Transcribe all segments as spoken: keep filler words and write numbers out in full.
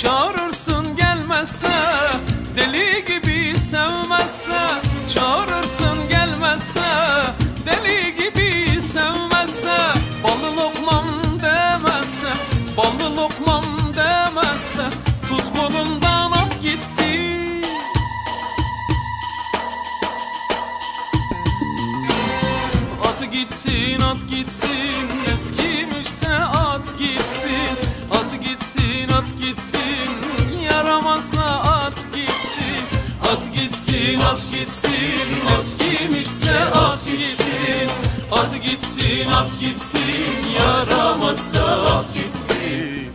Çağırırsın gelmezse, deli gibi sevmezse. Çağırırsın gelmezse, deli gibi sevmezse. Ballı lokmam demezse, ballı lokmam demezse. Tut kolundan at gitsin. At gitsin, at gitsin, eskimişse at gitsin. At gitsin, at gitsin, yaramazsa at gitsin. At gitsin, at gitsin, eskimişse at gitsin. At gitsin, at gitsin, yaramazsa at gitsin.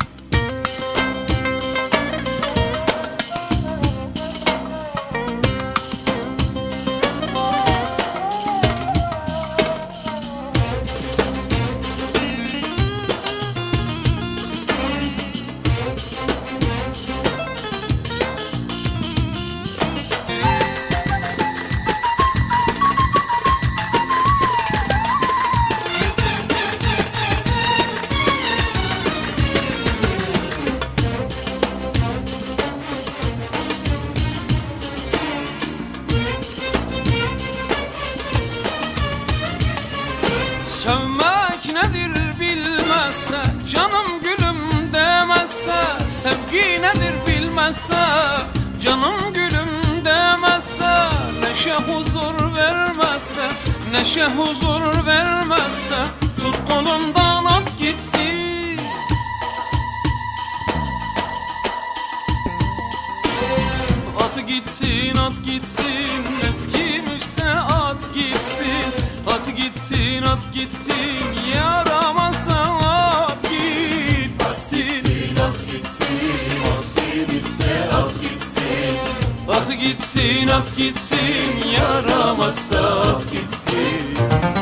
Sevmek nedir bilmezse, canım gülüm demezse. Sevgi nedir bilmezse, canım gülüm demezse. Neşe huzur vermezse, neşe huzur vermezse. Tut kolundan at gitsin. At gitsin, at gitsin, eskimişse at gitsin. At gitsin, at gitsin, yaramazsa at gitsin. At gitsin, eskimişse at gitsin. At gitsin, at gitsin, yaramazsa at gitsin.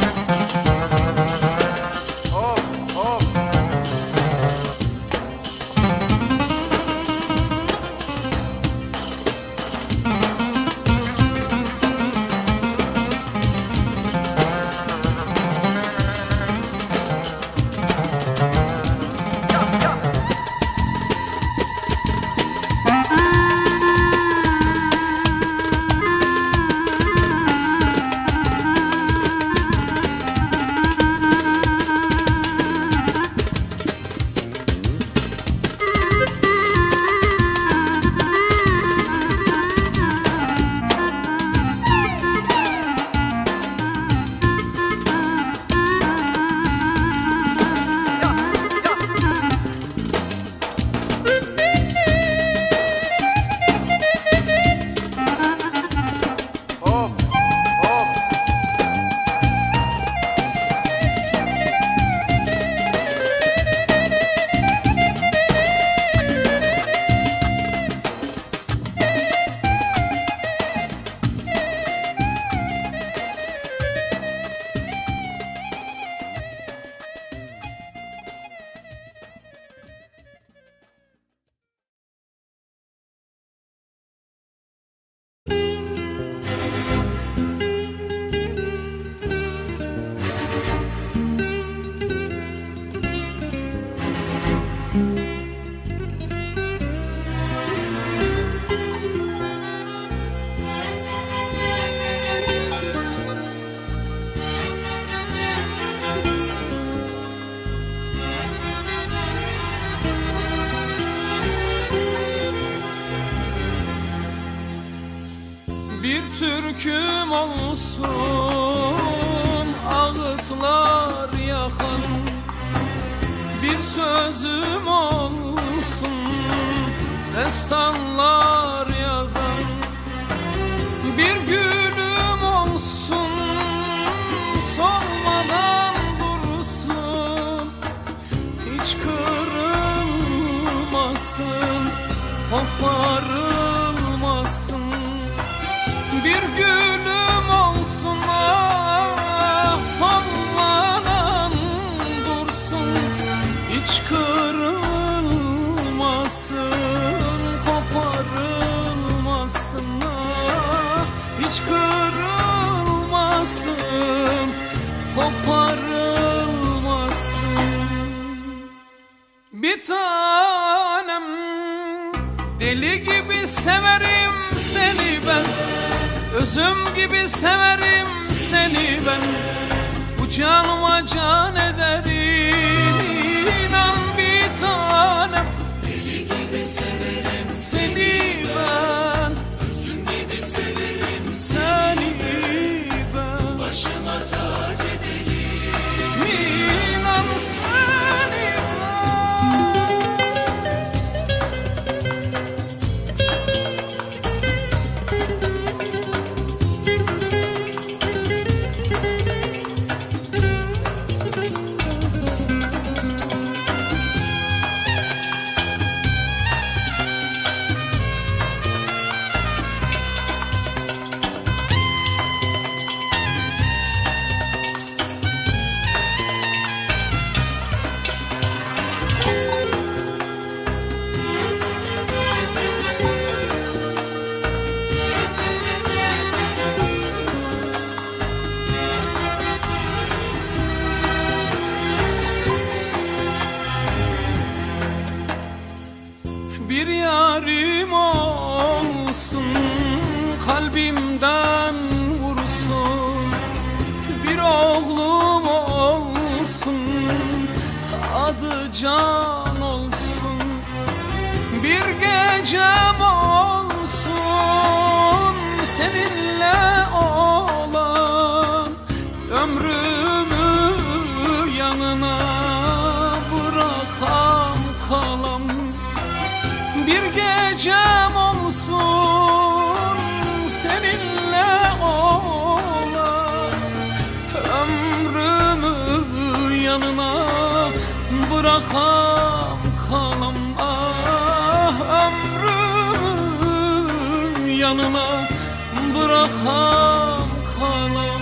Bir türküm olsun ağıtlar yakan, bir sözüm olsun destanlar yazan, bir gülüm olsun solmadan dursun, hiç kırılmasın, koparılmasın. Bir gülüm olsun ah sallanan dursun, hiç kırılmasın, koparılmasın ah, hiç kırılmasın, koparılmasın. Bir tanem Deli gibi severim seni ben, özüm gibi severim seni ben. Bu canıma can ederim, inan bir tanem. Deli gibi severim Seni ben, özüm gibi severim seni ben. Başıma tac ederim İnan seni ben. Bir yarim olsun, kalbimden vursun. Bir oğlum olsun, adı Can olsun. Bir gecem olsun, seninle olan. Ömrümü yanına bırakam kalam. Bir gecem olsun, seninle olan. Ömrümü yanına bırakam kalam. Ah, ömrümü yanına bırakam kalam.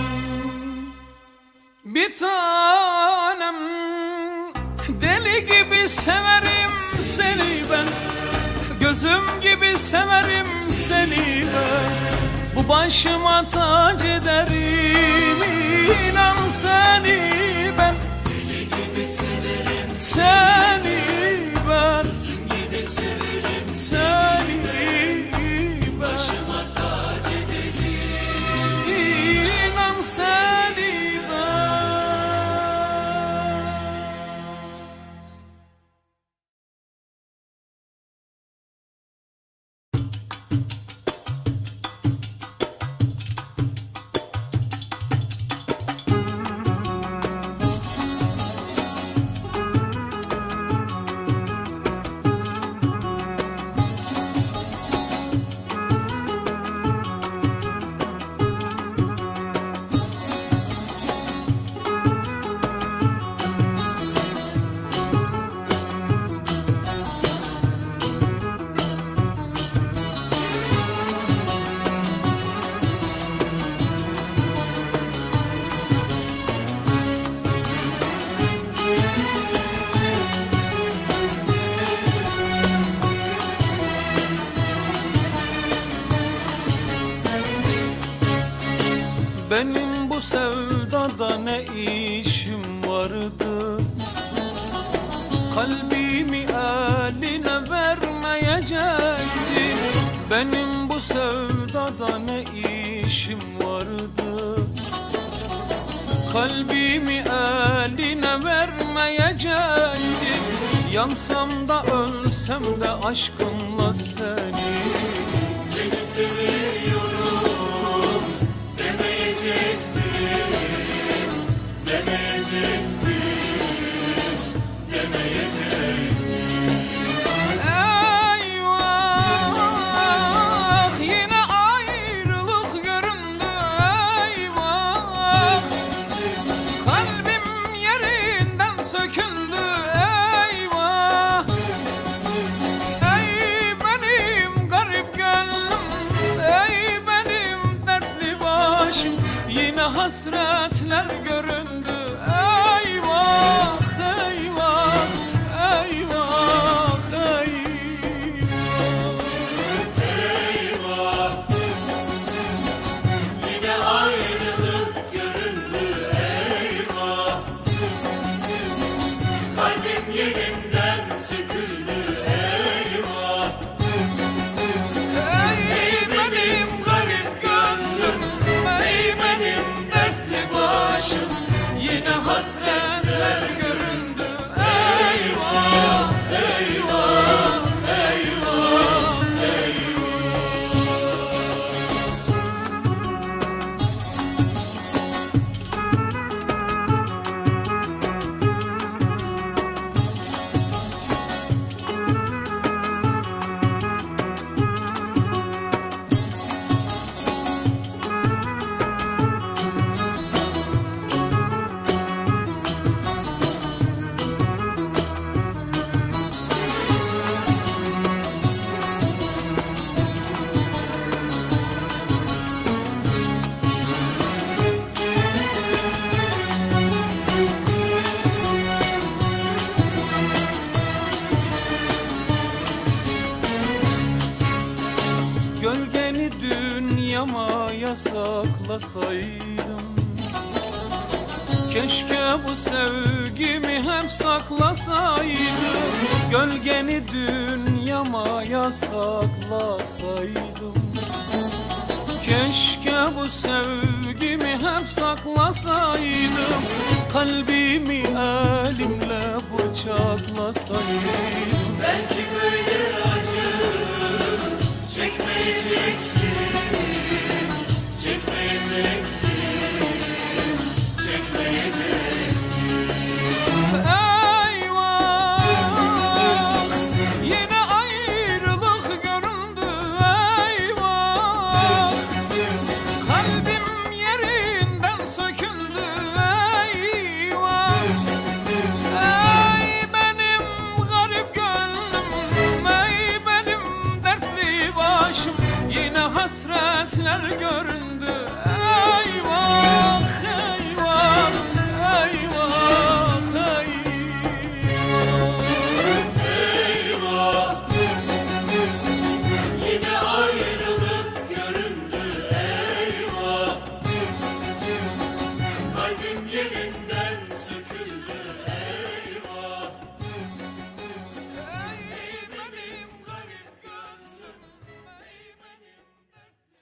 Bir tanem, deli gibi severim seni ben, gözüm gibi severim seni ben. Bu başıma tac ederim, inan seni ben. Deli gibi severim Seni ben, özüm gibi severim seni ben. Başıma tac ederim İnan seni ben. Benim bu sevdada ne işim vardı? Kalbimi eline vermeyecekti. Benim bu sevdada ne işim vardı? Kalbimi eline vermeyecekti. Yansam da ölsem de aşkınla seni. Seni seviyorum demeyecektim, demeyecektim, demeyecektim. Eyvah, yine ayrılık göründü. Eyvah, kalbim yerinden söküldü. Eyvah, ey benim garip gönlüm, ey benim dertli başım, yine hasretler göründü. Eyvah, eyvah, eyvah, eyvah. Eyvah, yine ayrılık göründü. Eyvah, kalbim yerinden söküldü. Eyvah, saklasaydım. Keşke bu sevgimi hep saklasaydım, gölgeni dünyama yasaklasaydım. Keşke bu sevgimi hep saklasaydım, kalbimi elimle bıçaklasaydım. Belki böyle acı çekmeyecektim, çekmeyecektim, çekmeyecektim. Eyvah, yine ayrılık göründü. Eyvah, kalbim yerinden söküldü. Eyvah, ey benim garip gönlüm, ey benim dertli başım, yine hasretler göründü. Eyvah, eyvah, eyvah, Eyvah, yine ayrılık göründü. Eyvah, kalbim yerinden söküldü. Eyvah, ey benim garip gönlüm, ey benim dertli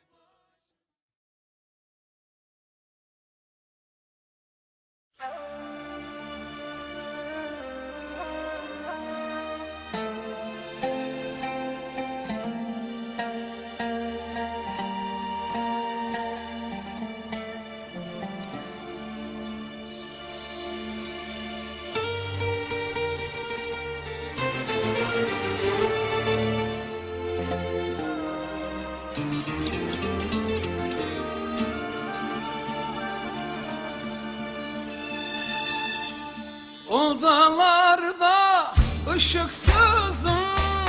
Odalarda ışıksızım,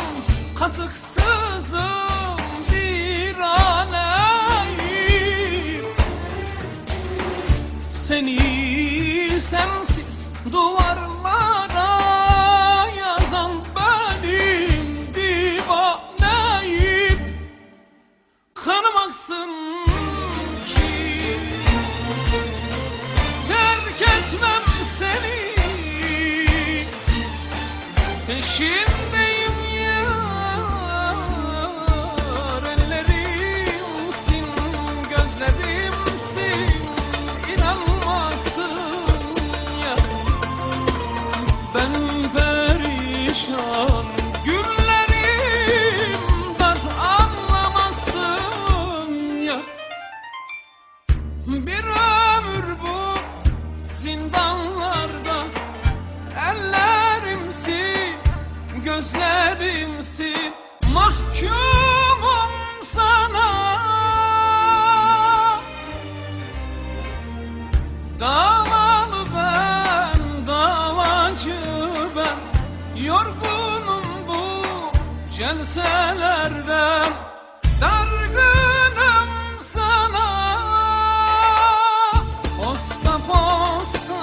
katıksızım bir aneyim. Seni sensiz duvarlara yazan benim divaneyim. Kanım aksın ki terk etmem seni, peşindeyim yar. Ellerimsin, gözlerimsin, inanmasın ya. Ben perişan, günlerim dar, anlamazsın ya. Bir ömür bu zindanlarda, ellerimsin, gözlerimsin, mahkumum sana. Davalı ben, davacı ben, yorgunum bu celselerden, dargınım sana. Posta posta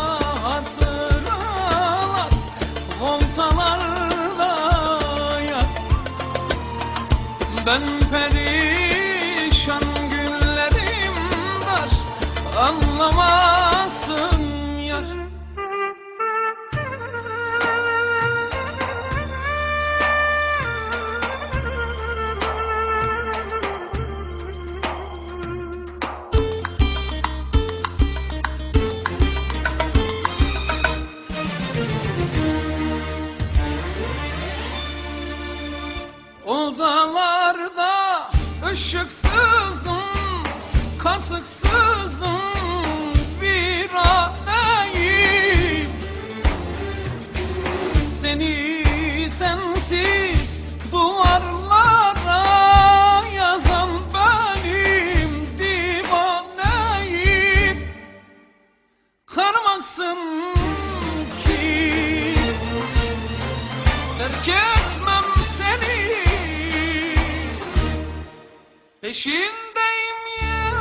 hatıralar voltalarda yak. Ben perişan, günlerim dar, anlamazsın yar. Odalarda ışıksızım, katıksızım bir aneyim. Seni sensiz duvarlara yazan benim divaneyim. Kanım aksın ki terk etmem seni, peşindeyim ya.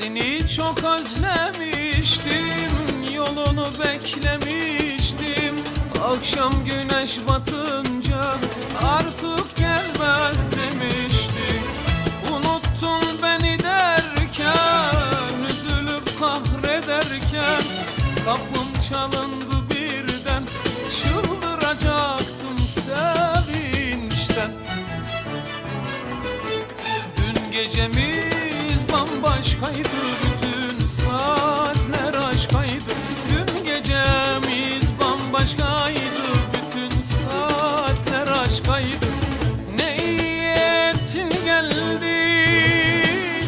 Seni çok özlemiştim, yolunu beklemiştim. Akşam güneş batınca artık gelmez demiştim. Unuttun beni derken, üzülüp kahrederken, kapım çalındı birden, çıldıracaktım sevinçten. Dün gecemiz bambaşkaydı, bütün saatler aşkaydı. Dün gecemiz bambaşkaydı, bütün saatler aşkaydı. Ne iyi ettin geldin,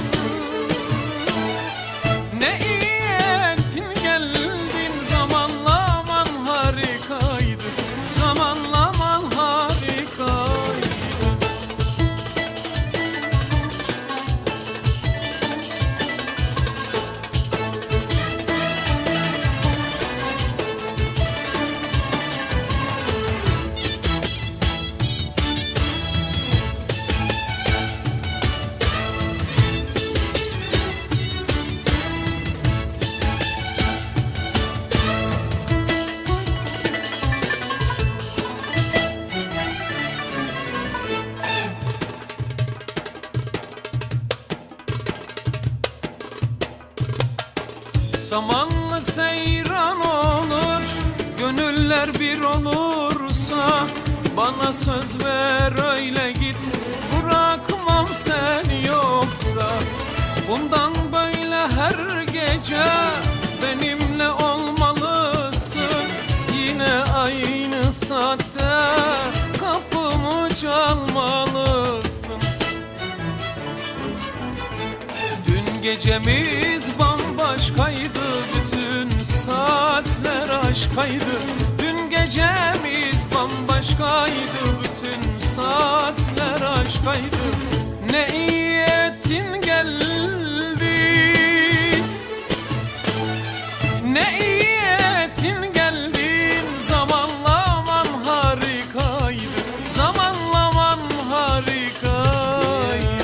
ne iyi ettin geldin. Zamanlaman harikaydı, zamanlaman harikaydı. Samanlık seyran olur, gönüller bir olursa. Bana söz ver öyle git, bırakmam sen yoksa. Bundan böyle her gece benimle olmalısın. Yine aynı saatte kapımı çalmalısın. Dün gecemiz bambaşkaydı, bütün saatler aşkaydı. Dün gecemiz bambaşkaydı, bütün saatler aşkaydı. Ne iyi ettin geldin, ne iyi ettin geldin. Zamanlaman harikaydı, zamanlaman harikaydı.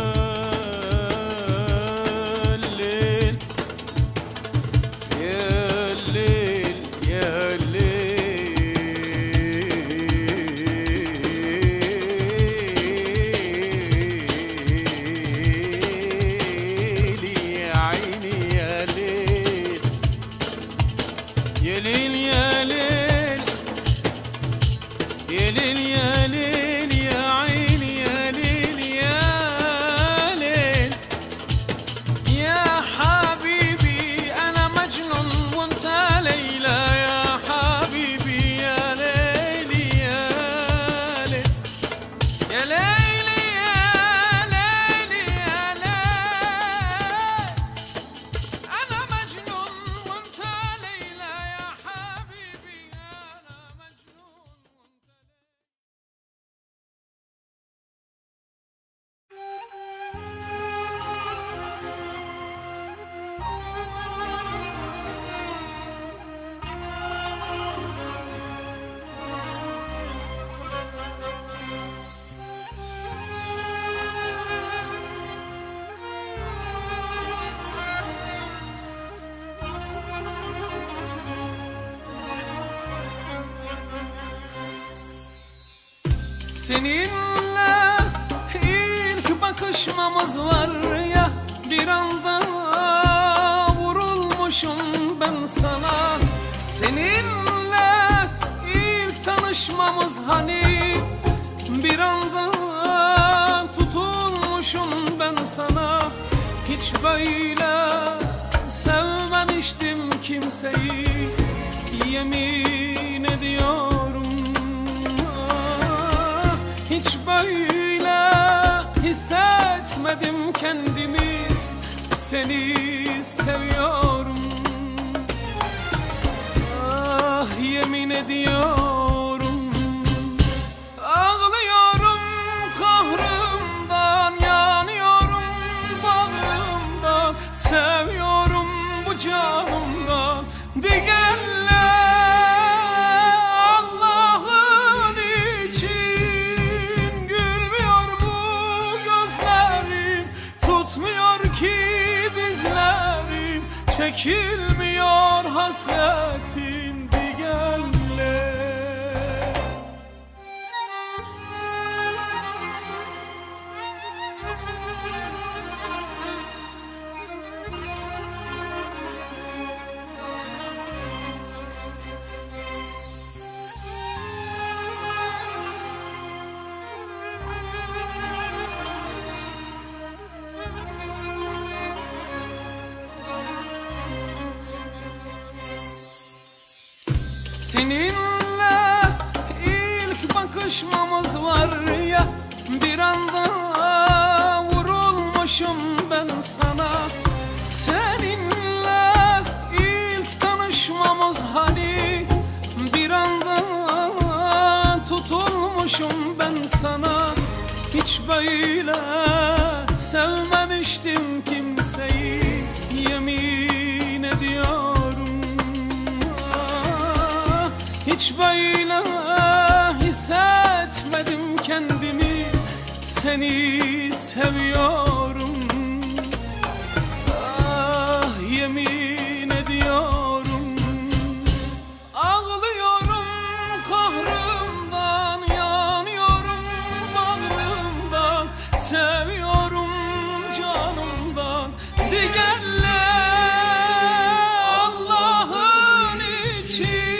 Yelil yelil, yelil yelil, ya ayni yelil yelil. Ya habibi ana mecnun vanta leyla, ya habibi ya leyli ya leyl. Ya leyli ya leyli ya leyl. Ana mecnun vanta leyla, ya habibi ana mecnun vanta leyla. Seninle ilk bakışmamız var ya, bir anda vurulmuşum ben sana. Seninle ilk tanışmamız hani, bir anda tutulmuşum ben sana. Hiç böyle sevmemiştim kimseyi, yemin ediyorum. Hiç böyle hissetmedim kendimi, seni seviyorum. Ah yemin ediyorum. Ağlıyorum kahrımdan, yanıyorum bağrımdan. Seviyorum bu canımdan, diğerle Allah'ın için gülmüyor bu gözlerim. Tutmuyor ki dizlerim. çekilmiyor hasretin digenle. Seninle ilk bakışmamız var ya, bir anda vurulmuşum ben sana. Seninle ilk tanışmamız hani, bir anda tutulmuşum ben sana. Hiç böyle sevmemiştim kimseyi, yemin ediyorum. Hiç böyle hissetmedim kendimi, seni seviyorum. Ah, yemin ediyorum. Ağlıyorum kahrımdan, yanıyorum bağrımdan, seviyorum canımdan. Digenle Allah'ın için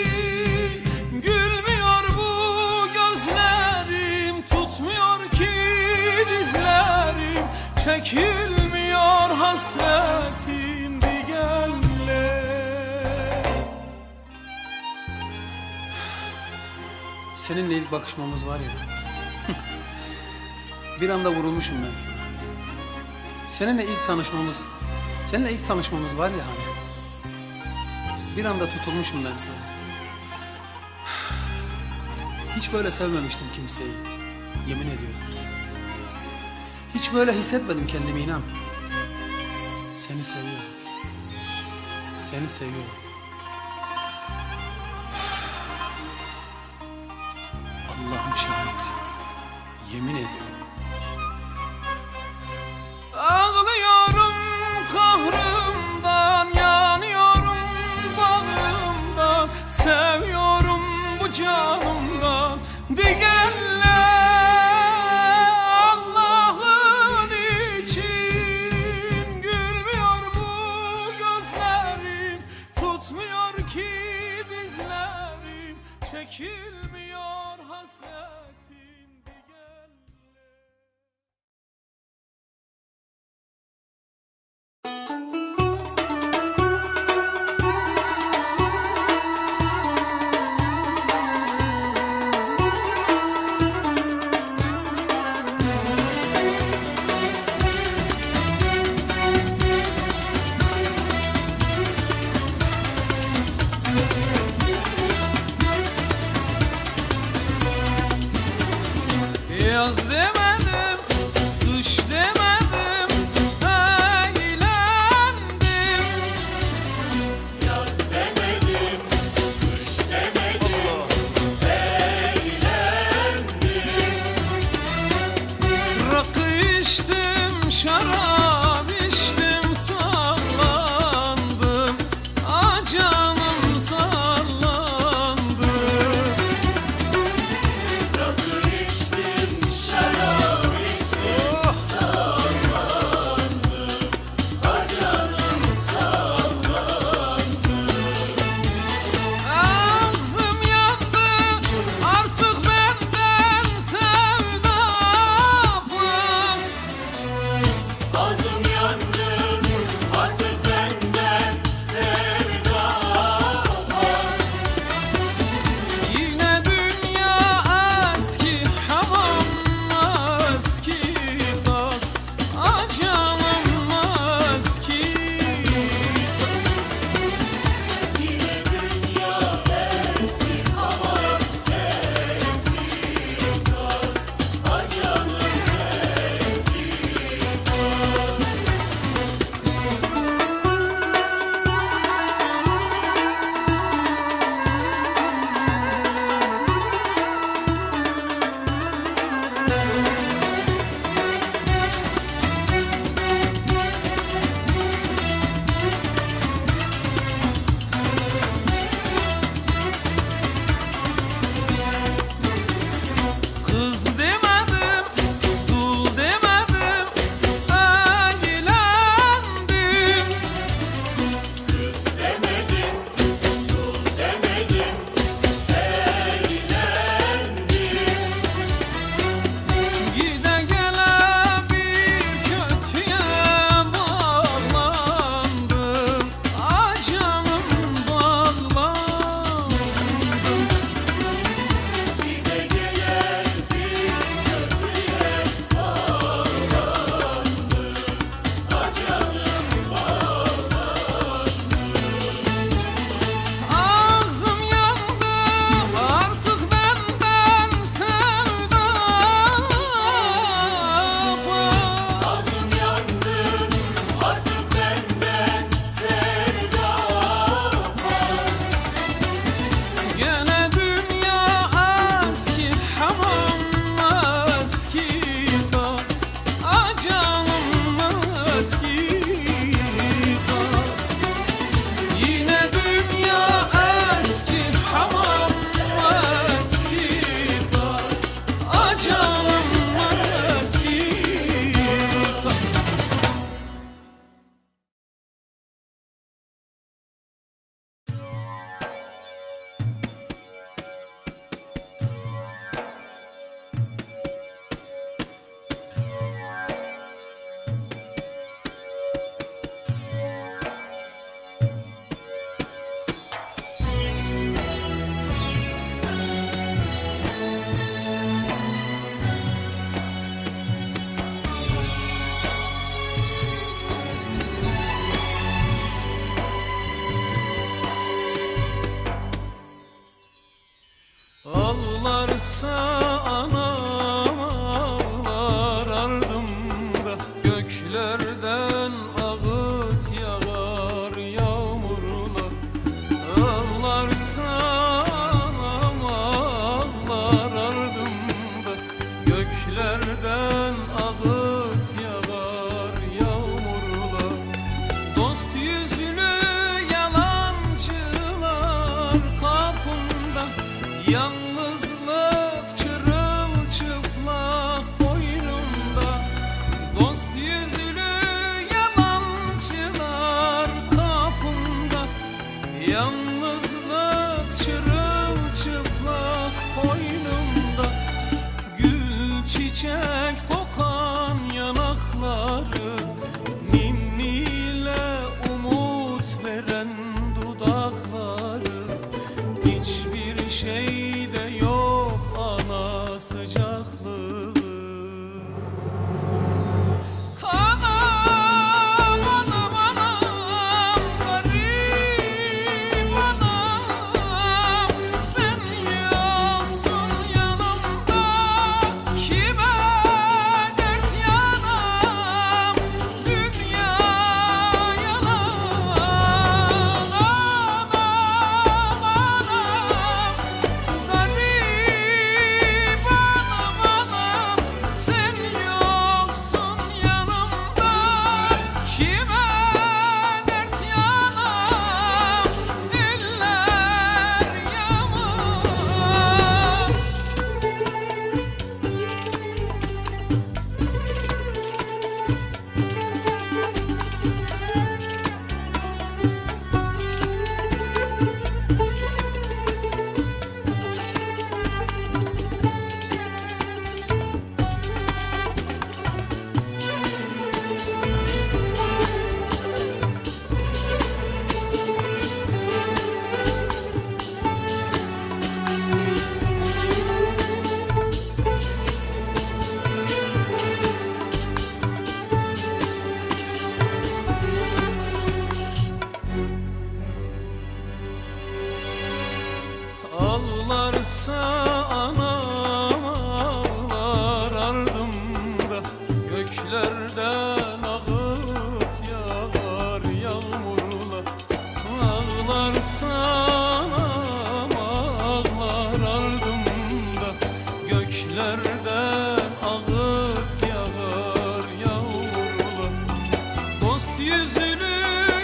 çekilmiyor hasretin digenle. Seninle ilk bakışmamız var ya, bir anda vurulmuşum ben sana. Seninle ilk tanışmamız, seninle ilk tanışmamız var ya hani, bir anda tutulmuşum ben sana. Hiç böyle sevmemiştim kimseyi, yemin ediyorum. Hiç böyle hissetmedim kendimi, inan. Seni seviyorum. Seni seviyorum. Allah'ım şahit. Yemin ediyorum. Ağlıyorum kahrımdan, yanıyorum bağrımdan, seviyorum bu canımdan. Digenle çekilmiyor hasretin digenle. Yaz demedim, kış demedim, eğlendim. Yaz demedim, kış demedim, eğlendim. Rakı içtim, şarap içtim, sallandım. Ah canım sallandım. Rakı içtim, şarap Ağlarsa anam ağlar ardımda, göklerden ağıt yağar yağmurlar. Ağlarsa anam ağlar ardımda, göklerden ağıt yağar yağmurlar. Dost yüzlü yalancılar kapında, yalnızlık çırılçıplak koynumda. Dost yüzlü yalancılar kapımda, yalnızlık çırılçıplak koynumda. Gül çiçek kokan yanakları, ninniyle umut veren dudakları. Hiçbir şeyde yok ana sıcaklığı. Anam, anam, anam, garip anam, sen yoksun yanımda, kime dert yanam, dünya yalan. Anam, anam, garip anam, anam, sen yoksun yanımda, kime dert yanam, eller yaman. Ağlarsa anam ağlar ardımda, göklerden ağıt yağar yağmurlar. Ağlarsa anam ağlar ardımda, göklerden ağıt yağar yağmurlar. Dost yüzlü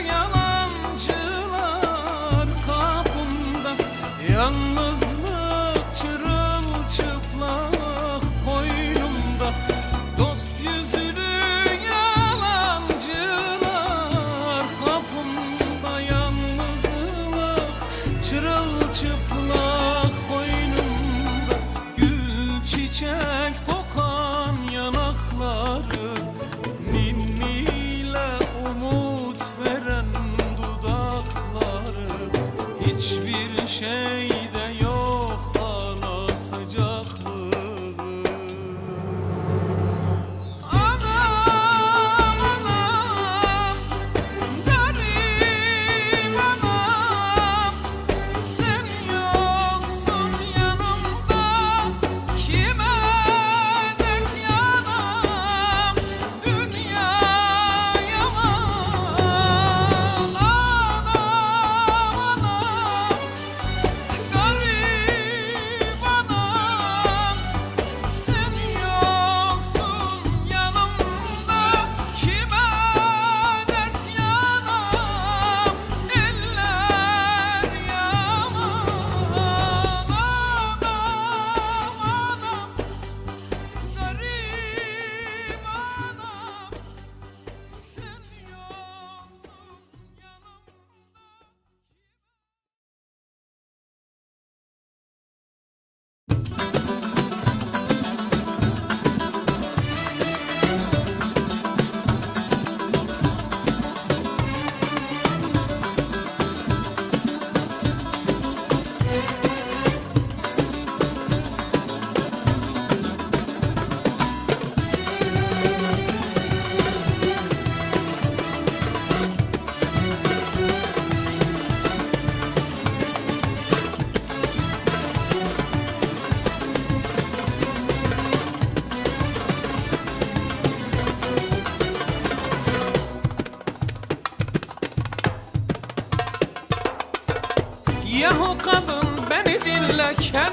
yalancılar kapımda, yalnızlık çırılçıplak koynumda. Dost yüzlü yalancılar kapımda, yalnızlık çırılçıplak koynumda. Gül çiçek kokan yanakları, ninniyle umut veren dudakları. Hiçbir şeyde yok ana sıcaklığı. Anam, anam, garip anam, sen yoksun yanımda, kime dert yanam, dünya yaman. Anam, anam, garip anam,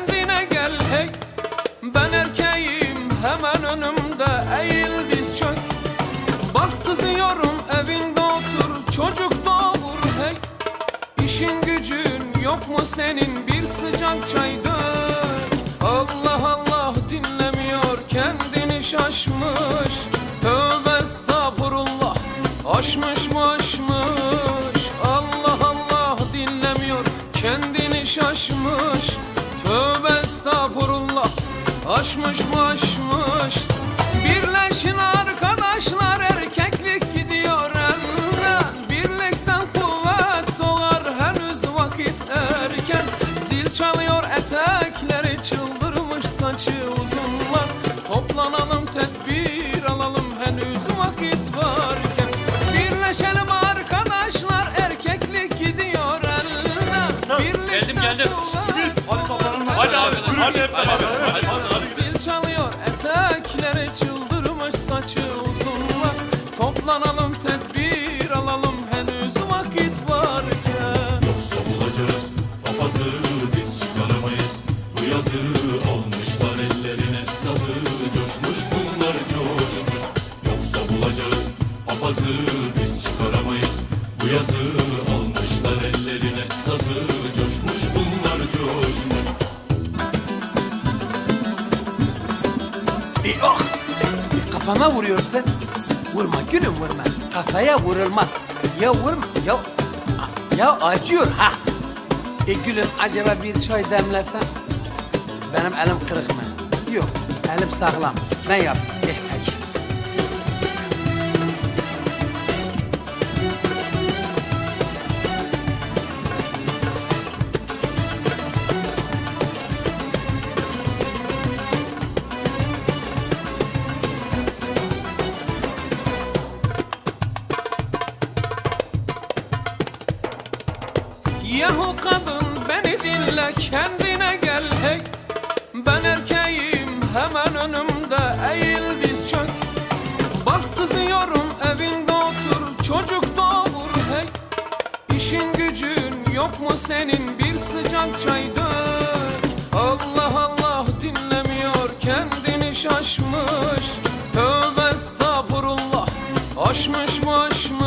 kendine gel hey. Ben erkeğim hemen önümde, eğil diz çök. Bak kızıyorum evinde otur, çocuk doğur hey. İşin gücün yok mu senin, bir sıcak çay dök. Allah Allah dinlemiyor, kendini şaşmış. Tövbe estağfurullah, aşmış mı aşmış. Allah Allah dinlemiyor, kendini şaşmış. Tövbe estağfurullah, aşmış mı aşmış. Birleşin arkadaşlar, erkeklik gidiyor elden. Birlikten kuvvet doğar, henüz vakit erken. Zil çalıyor etekleri, çıldırmış saçı uzunlar. Toplanalım tedbir alalım, henüz vakit varken. Birleşelim arkadaşlar, erkeklik gidiyor elden. Geldim geldim. Hadi toplanalım. Hadi abi. Hadi hep beraber. Zil çalıyor etekleri, çıldırmış saçı uzunlar. Toplanalım tedbir alalım, henüz vakit varken. Yoksa bulacağız papazı, biz çıkaramayız. Bu yazı almışlar ellerine sazı, coşmuş bunlar coşmuş. Yoksa bulacağız papazı, biz çıkaramayız. Bu yazı almışlar ellerine sazı, coşmuş bunlar coşmuş. Bir ok! Kafama vuruyorsun. Vurma gülüm, vurma. Kafaya vurulmaz. Ya vurma, ya... Ya acıyor ha! E gülüm, acaba bir çay demlesem? Benim elim kırık mı? Yok, elim sağlam. Ben yapayım. Eh peki. Yahu kadın beni dinle, kendine gel hey. Ben erkeğim hemen önümde, eğil diz çök. Bak kızıyorum evinde otur, çocuk doğur hey. İşin gücün yok mu senin, bir sıcak çay dök. Allah Allah dinlemiyor, kendini şaşmış. Tövbe estağfurullah, aşmış mı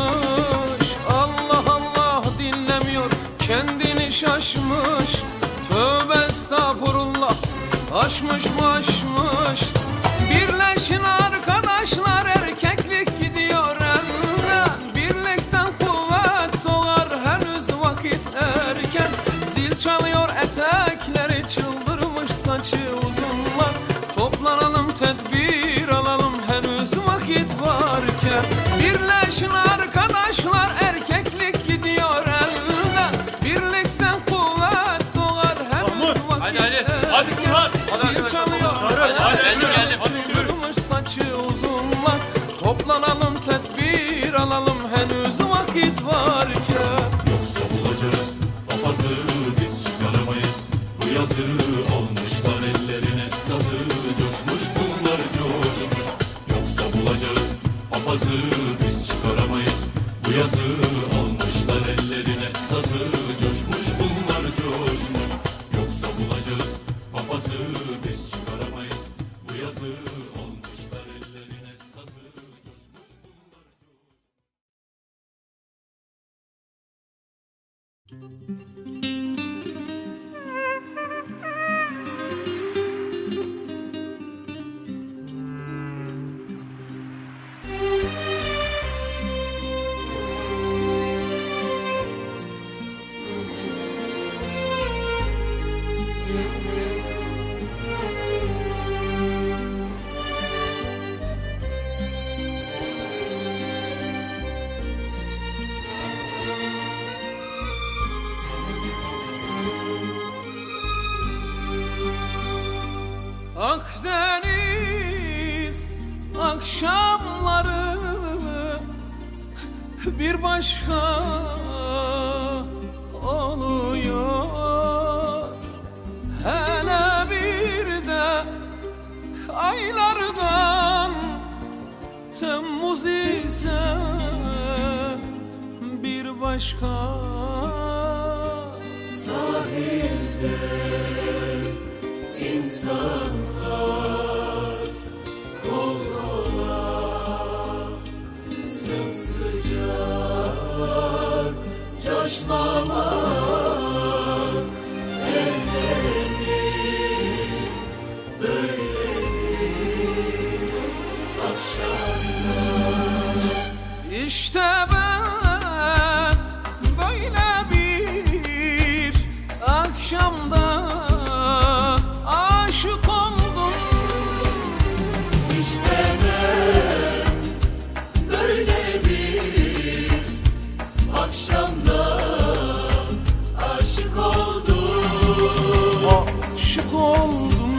aşmış. Allah Allah dinlemiyor, kendini şaşmış. Tövbe estağfurullah, aşmış mı aşmış. Birleşin arkadaşlar, erkeklik gidiyor elden. Birlikten kuvvet doğar, henüz vakit erken. Zil çalıyor etekleri, çıldırmış saçı uzunlar. Toplanalım tedbir alalım, henüz vakit varken. Birleşin arkadaşlar, erkeklik gidiyor elden. Birlikten kuvvet doğar, henüz vakit Hadi, hadi. erken. Hadi Kurban. Zil çalıyor hadi, geldim, geldim. çıldırmış saçı uzunlar. Toplanalım tedbir alalım, henüz vakit varken. Yoksa bulacağız papazı, biz çıkaramayız. Bu yazı almışlar ellerine sazı, coşmuş bunlar coşmuş. Yoksa bulacağız papazı, biz çıkaramayız. Bu yazı almışlar ellerine sazı, coşmuş bunlar coşmuş. Yoksa bulacağız papazı, biz çıkaramayız. Bu yazı almışlar ellerine sazı, coşmuş bunlar Akdeniz akşamları bir başka oluyor. Hele bir de aylardan Temmuz ise bir başka. Sahilde insanlar kol kola sımsıcak coşmamak ellerini böyle bir akşamda. İşte ben böyle bir akşamda aşık oldum. İşte ben böyle bir akşamda aşık oldum. Aşık oldum,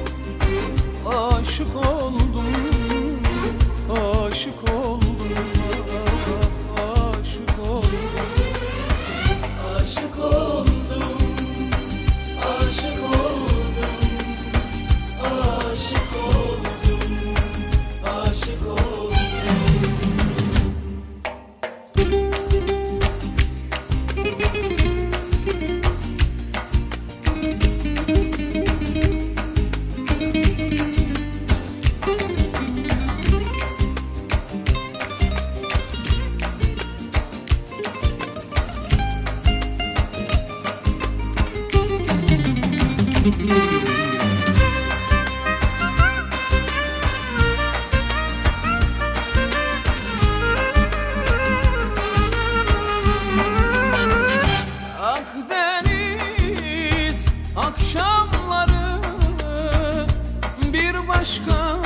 aşık oldum, aşık oldum, aşık oldum. Aşık oldum, aşık oldum, aşık oldum, aşık oldum. Akdeniz akşamları bir başka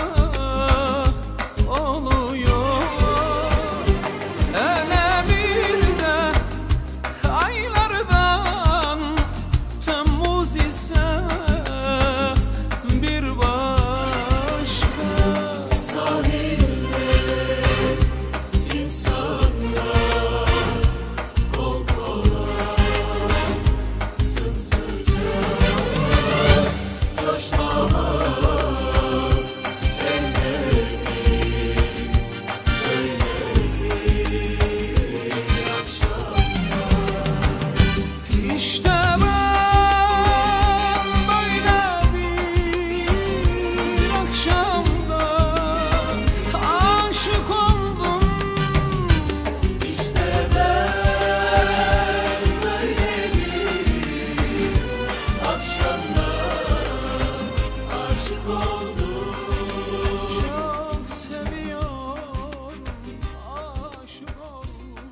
oluyor. Hele bir de aylardan Temmuz ise bir başka. Sahilde insanlar kol kola sımsıcak coşmamak ellerini böyle bir akşamda. İşte ben böyle bir akşamda aşık oldum. İşte ben böyle bir akşamda aşık oldum. Çok seviyorum, aşık oldum,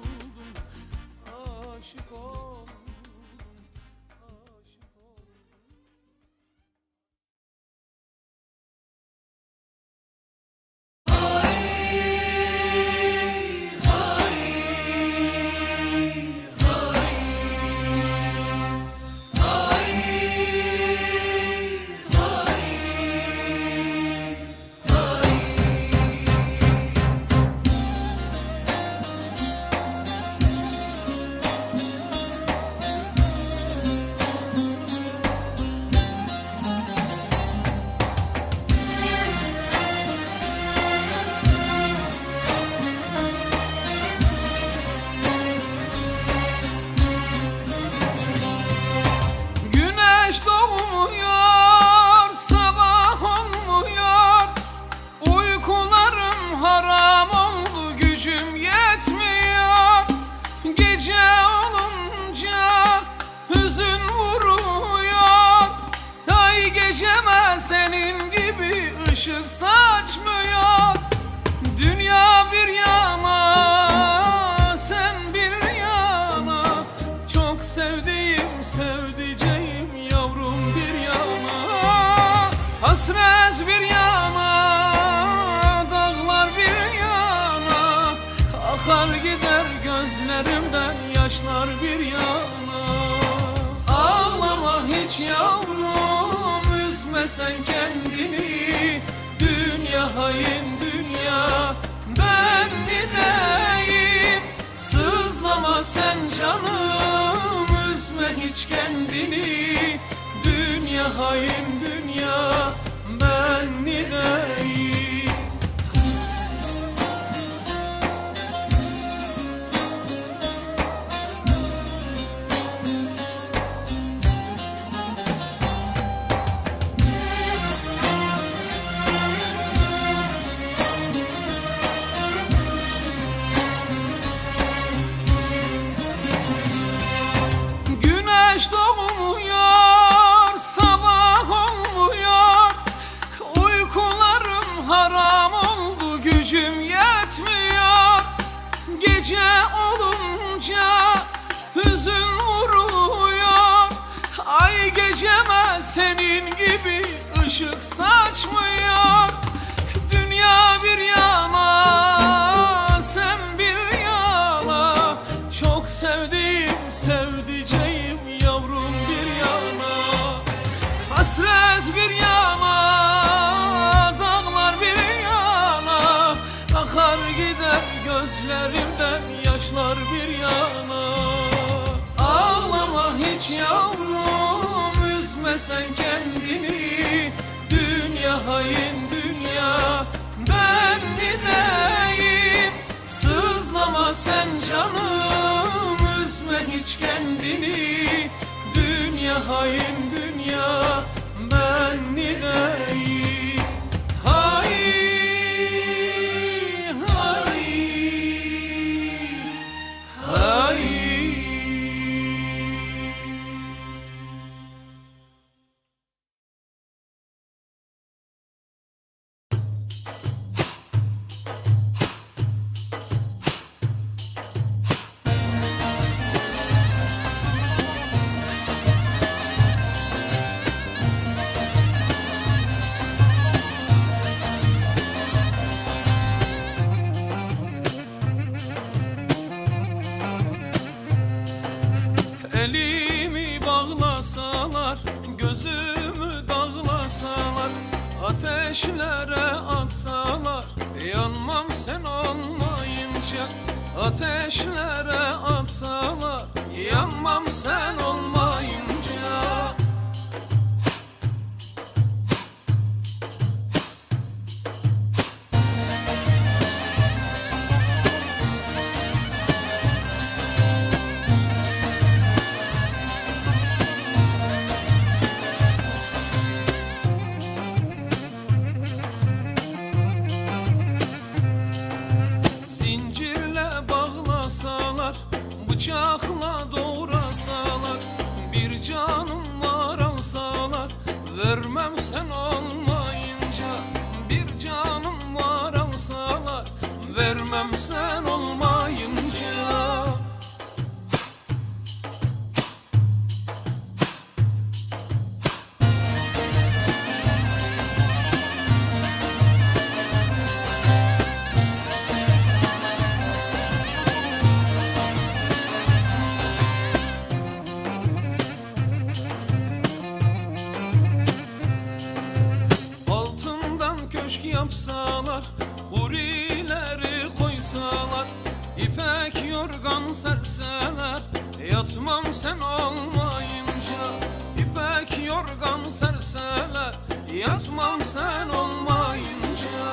aşık oldum, aşık oldum. Güneş doğmuyor, sabah olmuyor. Uykularım haram oldu, gücüm yetmiyor. Gece olunca hüzün vuruyor. Ay geceme senin gibi ışık saçmıyor. Dünya bir yana, sen bir yana. Çok sevdiğim, sevdiceğim yavrum bir yana. Hasret bir yana, dağlar bir yana. Akar gider gözlerimden yaşlar bir yana. Ağlama hiç yavrum, üzme sen kendini. Dünya hain dünya, ben gideyim. Sızlama sen canım, üzme hiç kendini. Dünya hain dünya, ben gideyim. gücüm yetmiyor. Gece olunca hüzün vuruyor. Ay geceme senin gibi ışık saçmıyor. Dünya bir yana, sen bir yana. Çok sevdiğim sevdiceğim yavrum bir yana. Hasret bir yana, dağlar bir yana. Akar gider gözlerimden yaşlar bir yana. Ağlama hiç yavrum, üzme sen kendini. Dünya hain dünya, ben gideyim. Sızlama sen canım, üzme hiç kendini. Dünya hain dünya, ben gideyim. Hay hay hay. Elimi bağlasalar, gözümü dağlasalar, ateşlere atsalar, yanmam sen olmayınca. Ateşlere atsalar, yanmam sen olmayınca. Zincirle bağlasalar, bıçakla doğrasalar, bir canım var alsalar, vermem sen olmayınca. Bir canım var alsalar, vermem sen olmayınca. Köşk yapsalar, hurileri koysalar, ipek yorgan serseler, yatmam sen olmayınca. İpek yorgan serseler, yatmam sen olmayınca.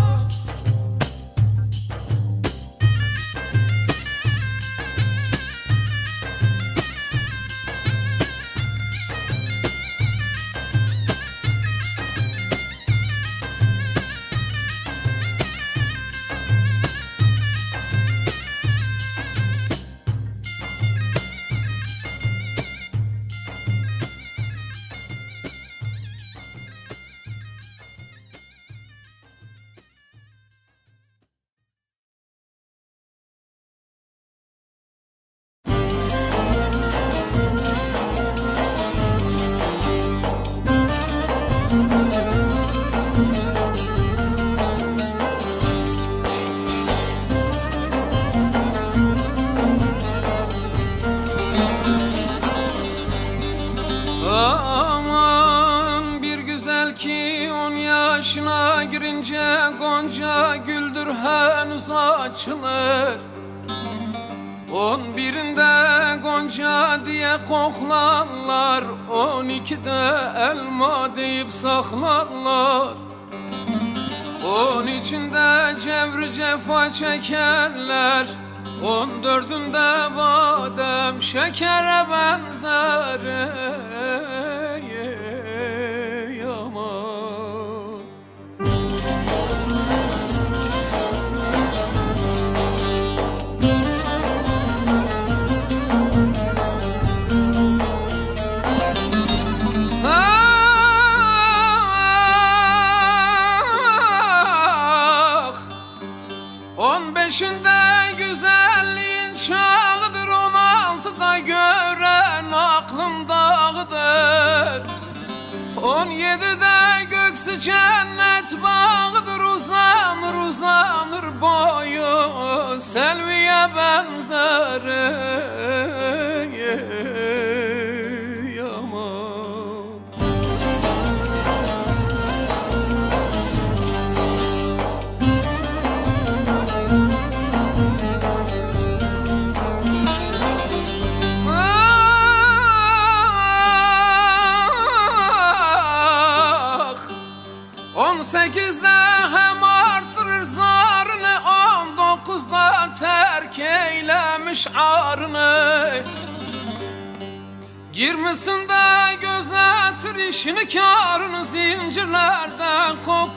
Aman bir güzel ki on yaşına girince gonca güldür henüz açılır. On birinde gonca diye koklarlar, on ikide elma deyip saklarlar. On içinde cevri cefa çekerler, on dördünde badem şekere benzer. Ey aman. Ah, On yedide göksü cennet bağıdır, uzanır uzanır boyu selviye benzer. On sekizde hem artırır zarını, on dokuzda terk eylemiş arını. Yirmisinde gözetir işini kârını, zincirlerden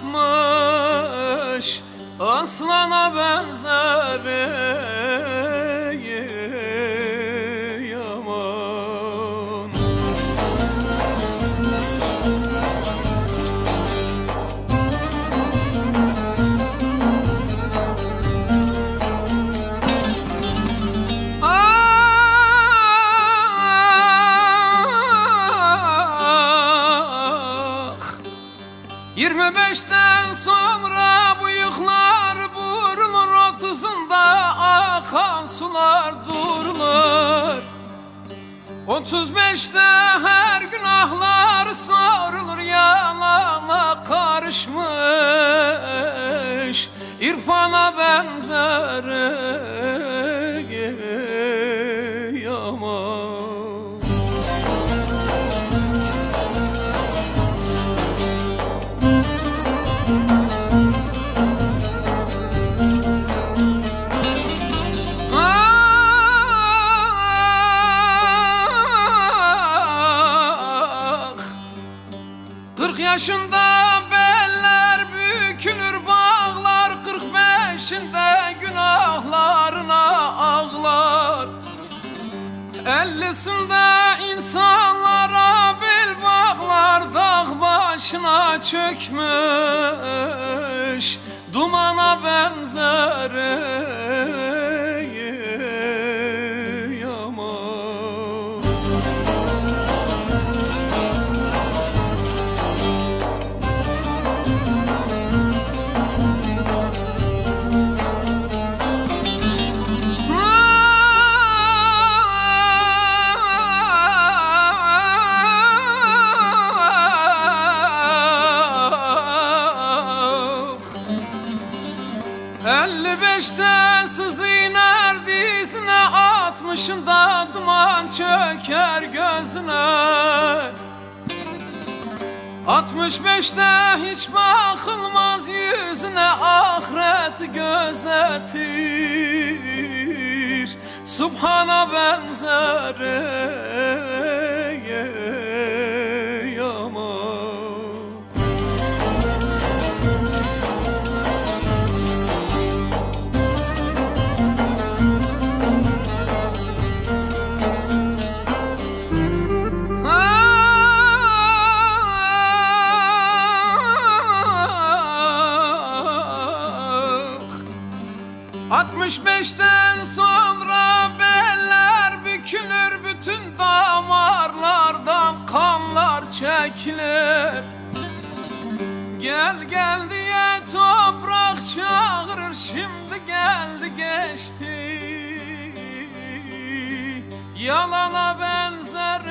kopmuş aslana benzer. Yirmi beşten sonra bıyıklar burulur, otuzunda akan sular durulur. Otuz beşte her günahlar sorulur, yalana karışmış irfana benzer. Yaman yaşında beller bükülür bağlar, kırk beşinde günahlarına ağlar. Ellisinde insanlara bel bağlar, dağ başına çökmüş dumana benzer. elli beşte sız iner dizine, altmışında duman çöker gözüne. Altmış beşte hiç bakılmaz yüzüne, ahiret gözetir subhana benzer. Altmış beşten sonra beller bükülür, bütün damarlardan kanlar çekilir. Gel gel diye toprak çağırır, şimdi geldi geçti yalana benzer.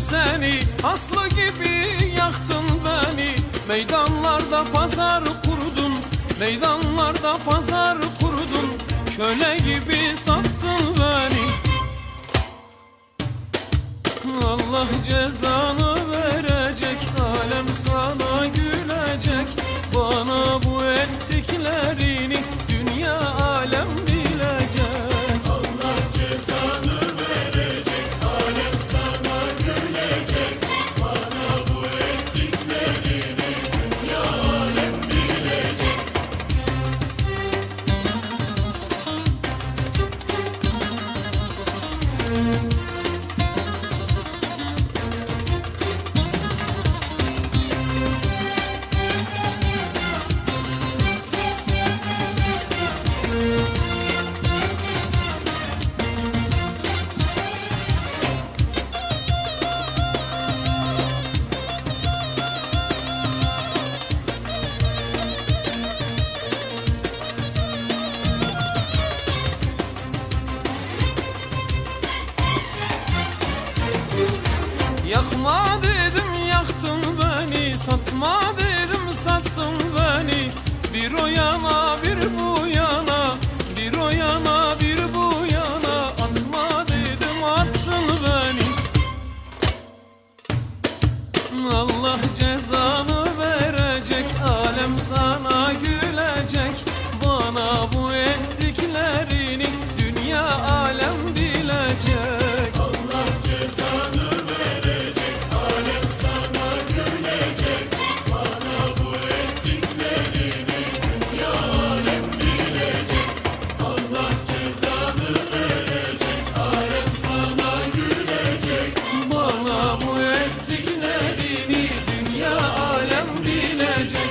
seni, aslı gibi yaktın beni. Meydanlarda pazar kurdun, meydanlarda pazar kurdun. Köle gibi sattın beni. Allah cezanı verecek, alem sana gülecek. Bana bu ettiklerini dünya alem bilecek. Allah cezanı verecek, alem sana gülecek. Bana bu ettiklerini dünya alem bilecek. Yakma dedim yaktın beni, satma dedim sattın beni. Bir o yana bir bu yana, bir o yana bir bu yana. Atma dedim attın beni. Allah cezanı verecek, alem sana gülecek. Bana bu ettiklerini dünya alem bilecek. Allah cezanı verecek, alem sana gülecek. Bana bu ettiklerini dünya alem bilecek. Allah cezanı verecek, alem sana gülecek. Bana bu ettiklerini dünya alem bilecek.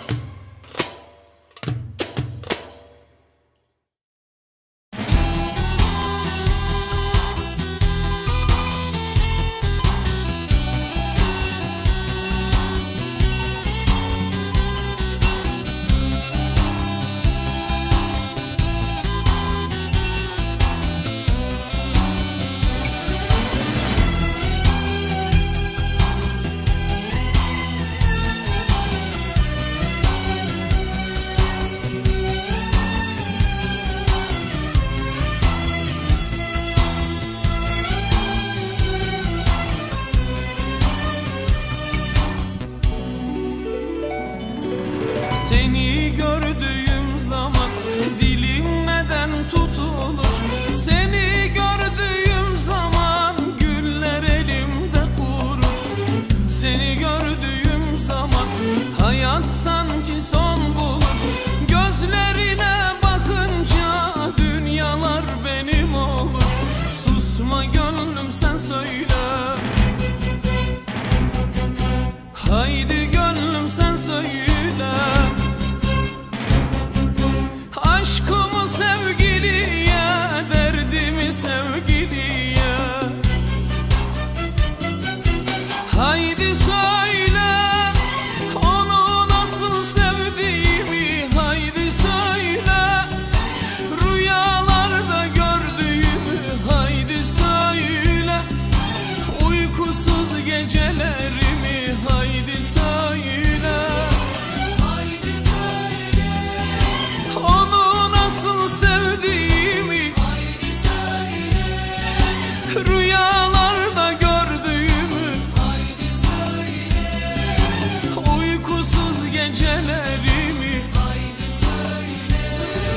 Seni gördüğüm zaman dilim neden tutulur? Seni gördüğüm zaman güller elimde kurur. Seni gördüğüm zaman hayat sanki son bulur. Gözlerine bakınca dünyalar benim olur. Susma gönlüm sen söyle. Haydi gönlüm sen söyle. Aşkımı sevgiliye, derdimi sevgiliye. Haydi söyle onu nasıl sevdiğimi. Haydi söyle rüyalarda gördüğümü. Haydi söyle uykusuz gecelerimi. Haydi söyle. Haydi söyle, Onu nasıl sevdiğimi. haydi söyle, Rüyalarda gördüğümü. haydi söyle, Uykusuz gecelerimi. haydi söyle.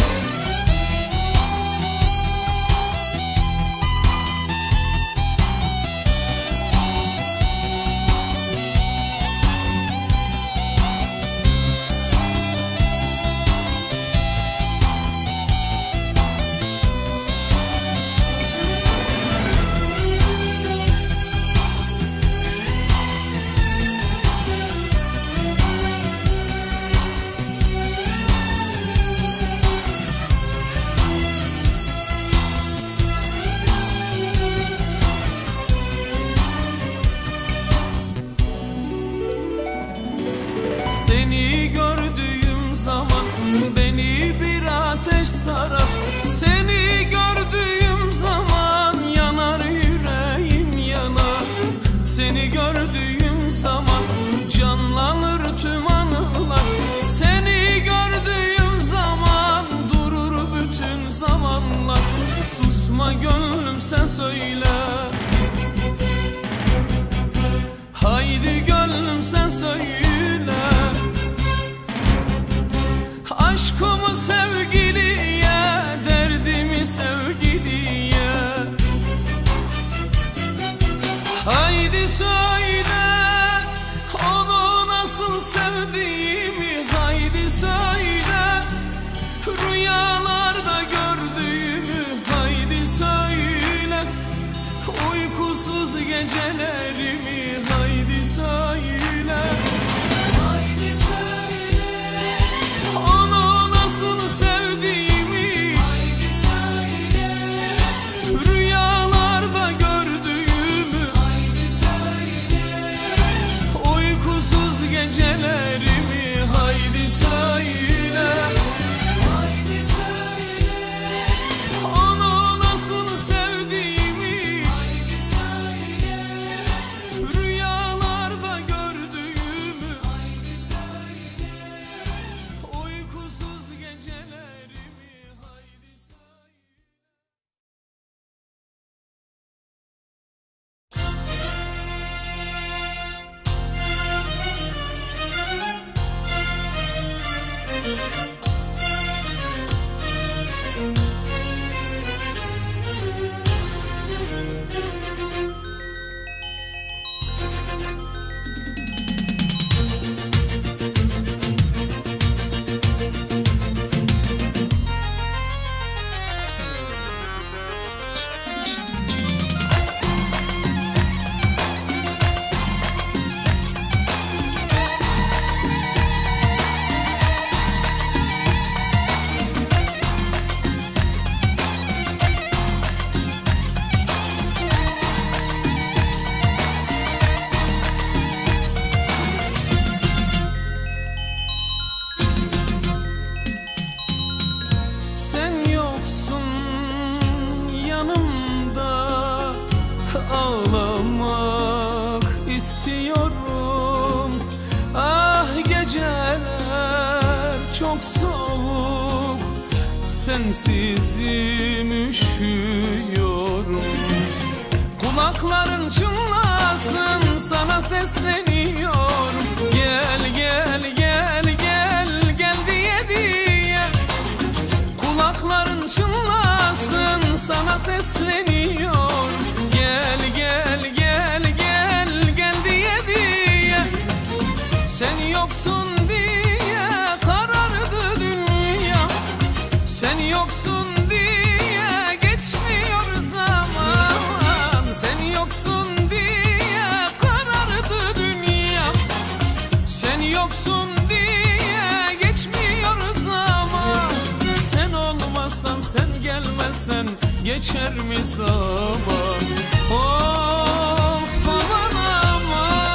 Seni gördüğüm zaman beni bir ateş sarar. Seni gördüğüm zaman yanar yüreğim yanar. Seni Seni gördüğüm zaman canlanır tüm anılar. Seni gördüğüm zaman durur bütün zamanlar. Susma gönlüm sen söyle, haydi gönlüm sen söyle. Aşkımı sevgiliye, derdimi sevgiliye. Haydi söyle onu nasıl sevdiğimi, haydi söyle rüyalarda gördüğümü, haydi söyle uykusuz gecelerimi, haydi söyle. Haydi söyle, Onu nasıl sevdiğimi, haydi söyle, rüyalarda gördüğümü, haydi söyle, uykusuz gecelerimi, haydi söyle. haydi söyle, Onu nasıl sevdiğimi, haydi söyle, rüyalarda gördüğümü, haydi söyle. uykusuz gecelerimi, haydi söyle. Sen yoksun yanımda, ağlamak istiyorum. Ah geceler çok soğuk, sensizim üşüyorum. Kulakların çınlasın, sana sesleniyorum. Gel gel gel gel gel diye diye. Kulakların çınlasın, sana sesleniyorum. Gel gel gel gel gel diye diye. Sen yoksun diye karardı dünya. Sen yoksun diye geçmiyor zaman. Sen yoksun diye karardı dünya. Sen yoksun diye geçmiyor zaman. Sen olmazsan, sen gelmezsen geçer mi zaman? Of aman aman.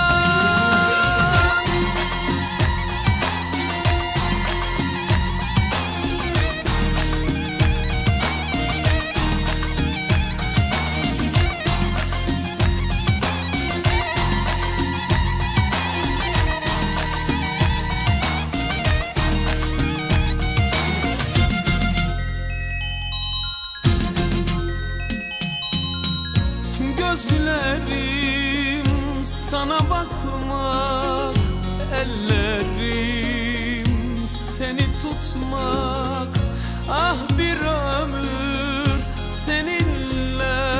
Gözlerim sana bakmak, ellerim seni tutmak. Ah bir ömür seninle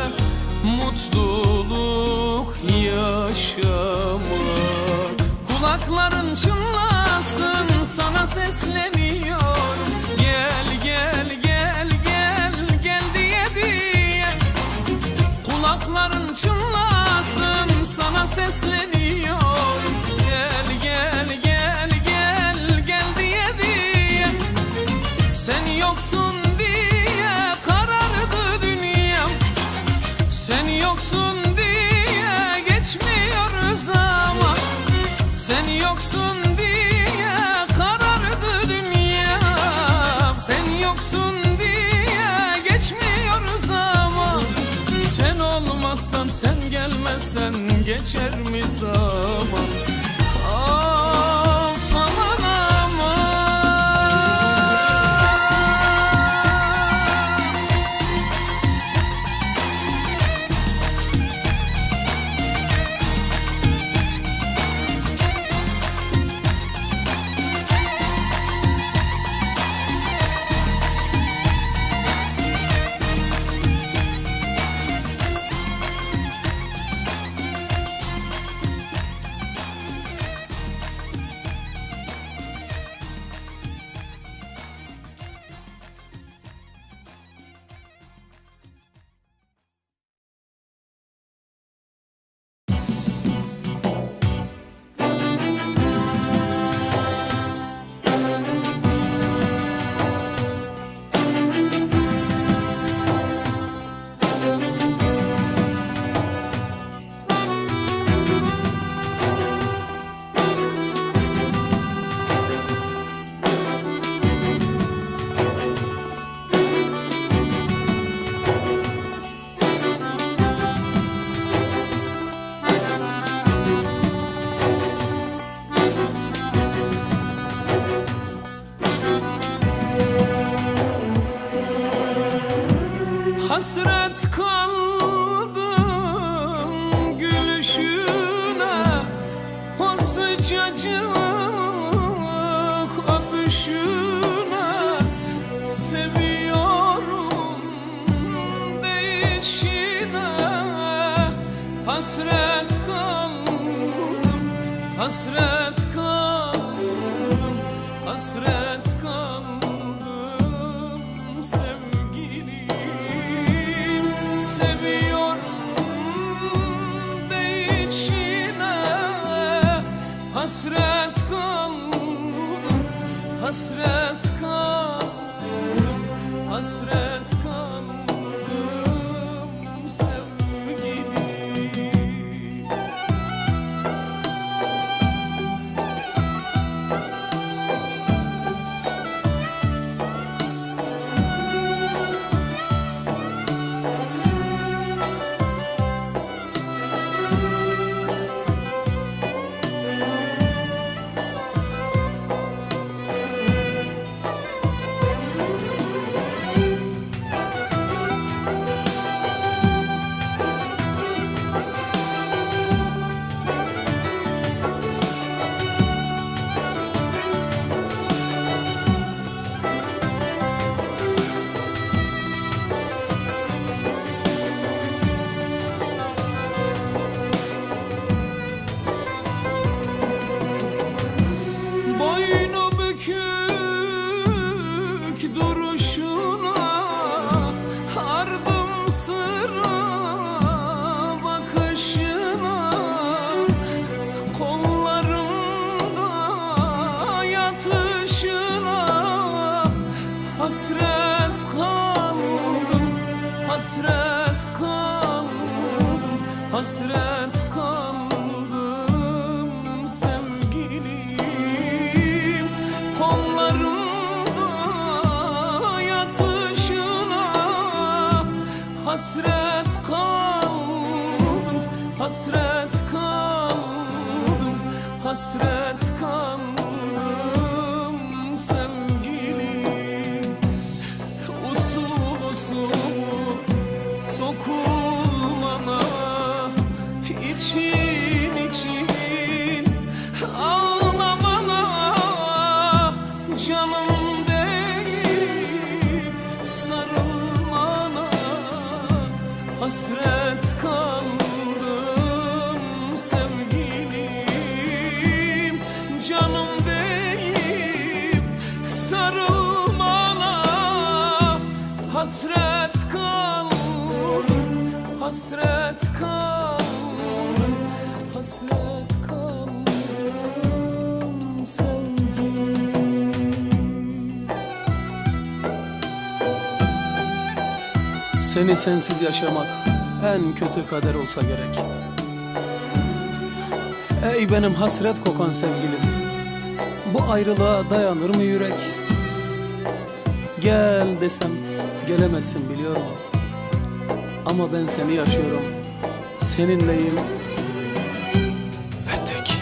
mutluluk yaşamak. Kulakların çınlasın, sana sesleniyorum. Gel gel gel gel gel diye diye. Kulakların çınlasın, sana sesleniyorum. Gel gel gel gel gel diye diye. Sen yoksun diye karardı dünyam. Sen yoksun diye geçmiyor zaman. Sen yoksun diye karardı dünyam. Sen yoksun diye geçmiyor zaman. Sen olmazsan, sen gelmezsen geçer mi zaman? Of aman aman. Hasret kaldım gülüşüne, o sıcacık öpüşüne. Seviyorum değişine, hasret kaldım, hasret kaldım, hasret kaldım sevgilim. Seviyorum değişine, hasret kaldım, hasret kaldım, hasret kaldım sevgilim. Bükük duruşuna, ardım sıra bakışına, kollarımda yatışına. Hasret kaldım, hasret kaldım, hasret kaldım sevgilim. Kollarımda yatışına, hasret kaldım, hasret kaldım, hasret kaldım sevgilim. Usul usul sokulmana, için için ağlamana. Canım değil sarılmana, hasret kaldım sevgilim. Canım değil sarılmana, hasret kaldım, hasret kaldım, hasret kaldım sevgilim. Seni sensiz yaşamak en kötü kader olsa gerek. Ey benim hasret kokan sevgilim, bu ayrılığa dayanır mı yürek? Gel desem gelemezsin biliyorum. Ama ben seni yaşıyorum, seninleyim ve tek.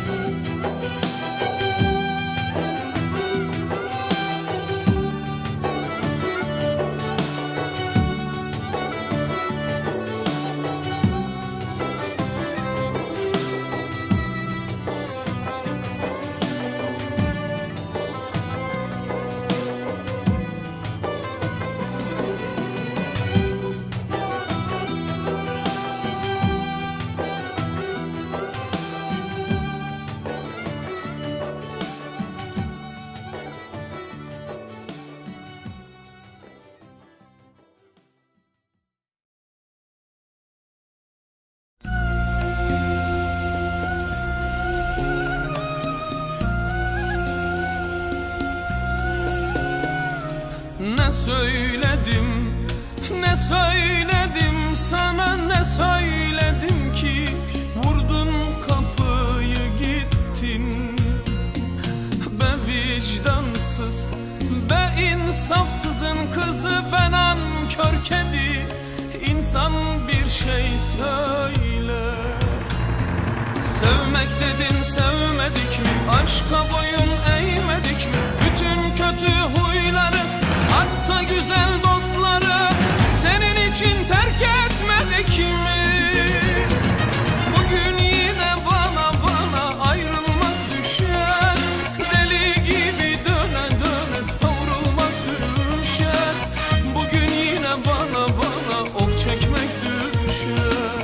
Ne söyledim, ne söyledim sana, ne söyledim ki vurdun kapıyı gittin. Be vicdansız, be insafsızın kızı, ben nankör kedi. İnsan bir şey söyle. Sevmek dedin, sevmedik mi? Aşka boyun eğmedik mi? Bütün kötü huyları, hatta güzel dostları senin için terk etmedik mi? Bugün yine bana bana ayrılmak düşer. Deli gibi döne döne savrulmak düşer. Bugün yine bana bana of çekmek düşer.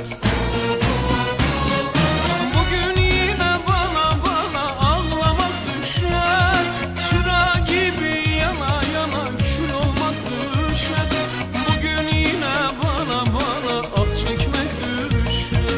Bugün yine bana bana ağlamak düşer. Çıra gibi yana yana kül olmak düşer. Bugün yine bana bana af çekmek düşer.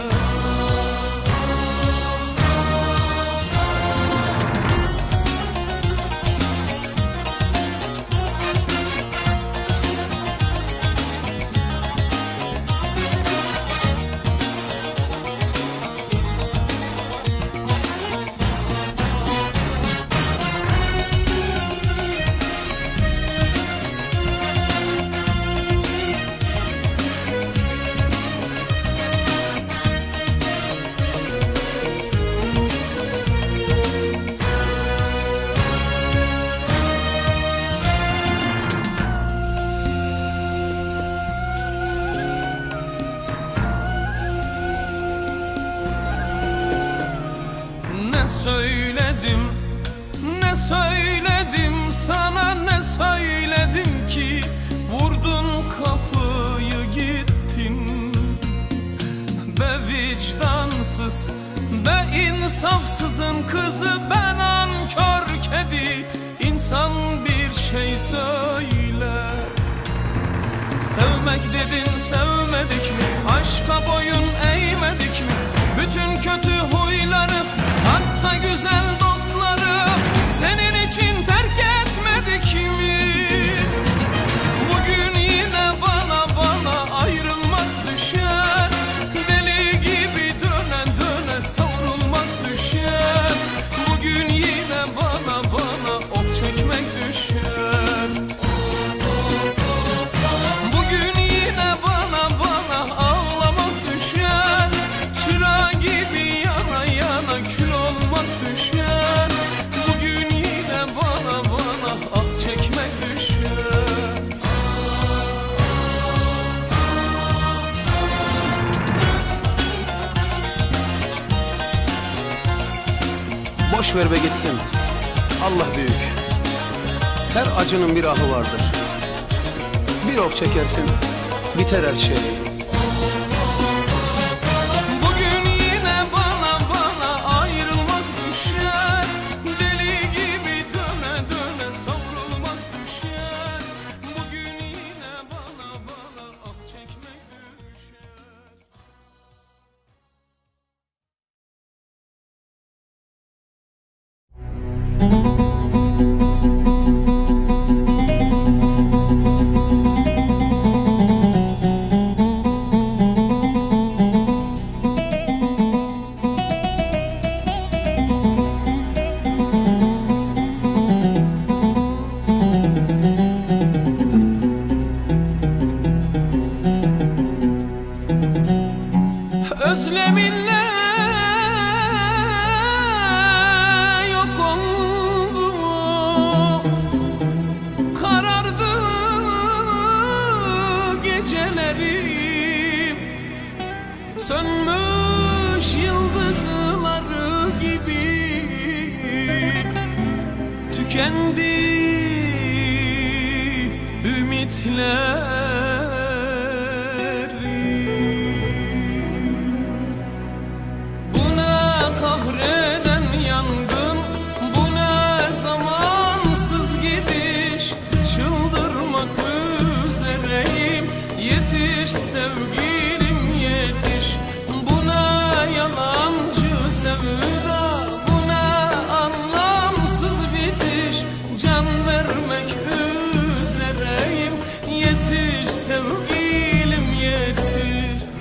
Ne söyledim, ne söyledim sana, ne söyledim ki vurdun kapıyı gittin. Be vicdansız, be insafsızın kızı, ben nankör kedi. İnsan bir şey söyle. Sevmek dedin, sevmedik mi? Aşka boyun eğmedik mi? Bütün kötü huyları, hatta güzel dostları senin için terk etmedik mi? Bugün yine bana bana ayrılmak düşer. Deli gibi döne döne savrulmak düşer. Bugün yine bana bana of çekmek düşer. Bugün yine bana bana ağlamak düşer. Çıra gibi yana yana kül olmak düşer. Bugün yine bana bana ah çekmek düşer. Boş ver be gitsin. Allah büyük. Her acının bir ahı vardır. Bir of çekersin, biter her şey. Bugün yine bana bana ayrılmak düşer. Deli gibi döne döne savrulmak düşer. Bugün yine bana bana ah çekmek düşer. tükendi ümitlerim. Bu ne kahreden yangın, bu ne zamansız gidiş. Çıldırmak üzereyim, yetiş sevgilim yetiş. Bu ne yalancı sevda, bu ne anlamsız bitiş. Can vermek üzereyim, yetiş sevgilim yetiş.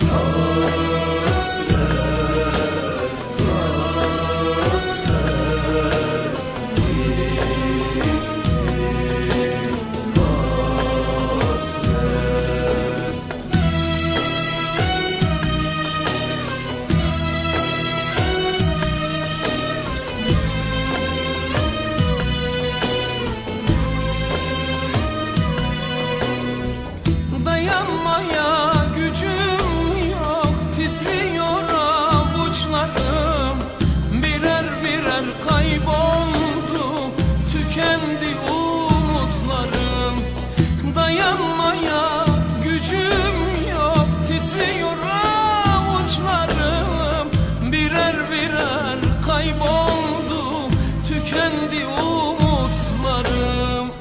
Dayanmaya gücüm yok, titriyor avuçlarım. Birer birer kayboldu, tükendi umutlarım. Dayanmaya gücüm yok, titriyor avuçlarım. Birer birer kayboldu, tükendi umutlarım.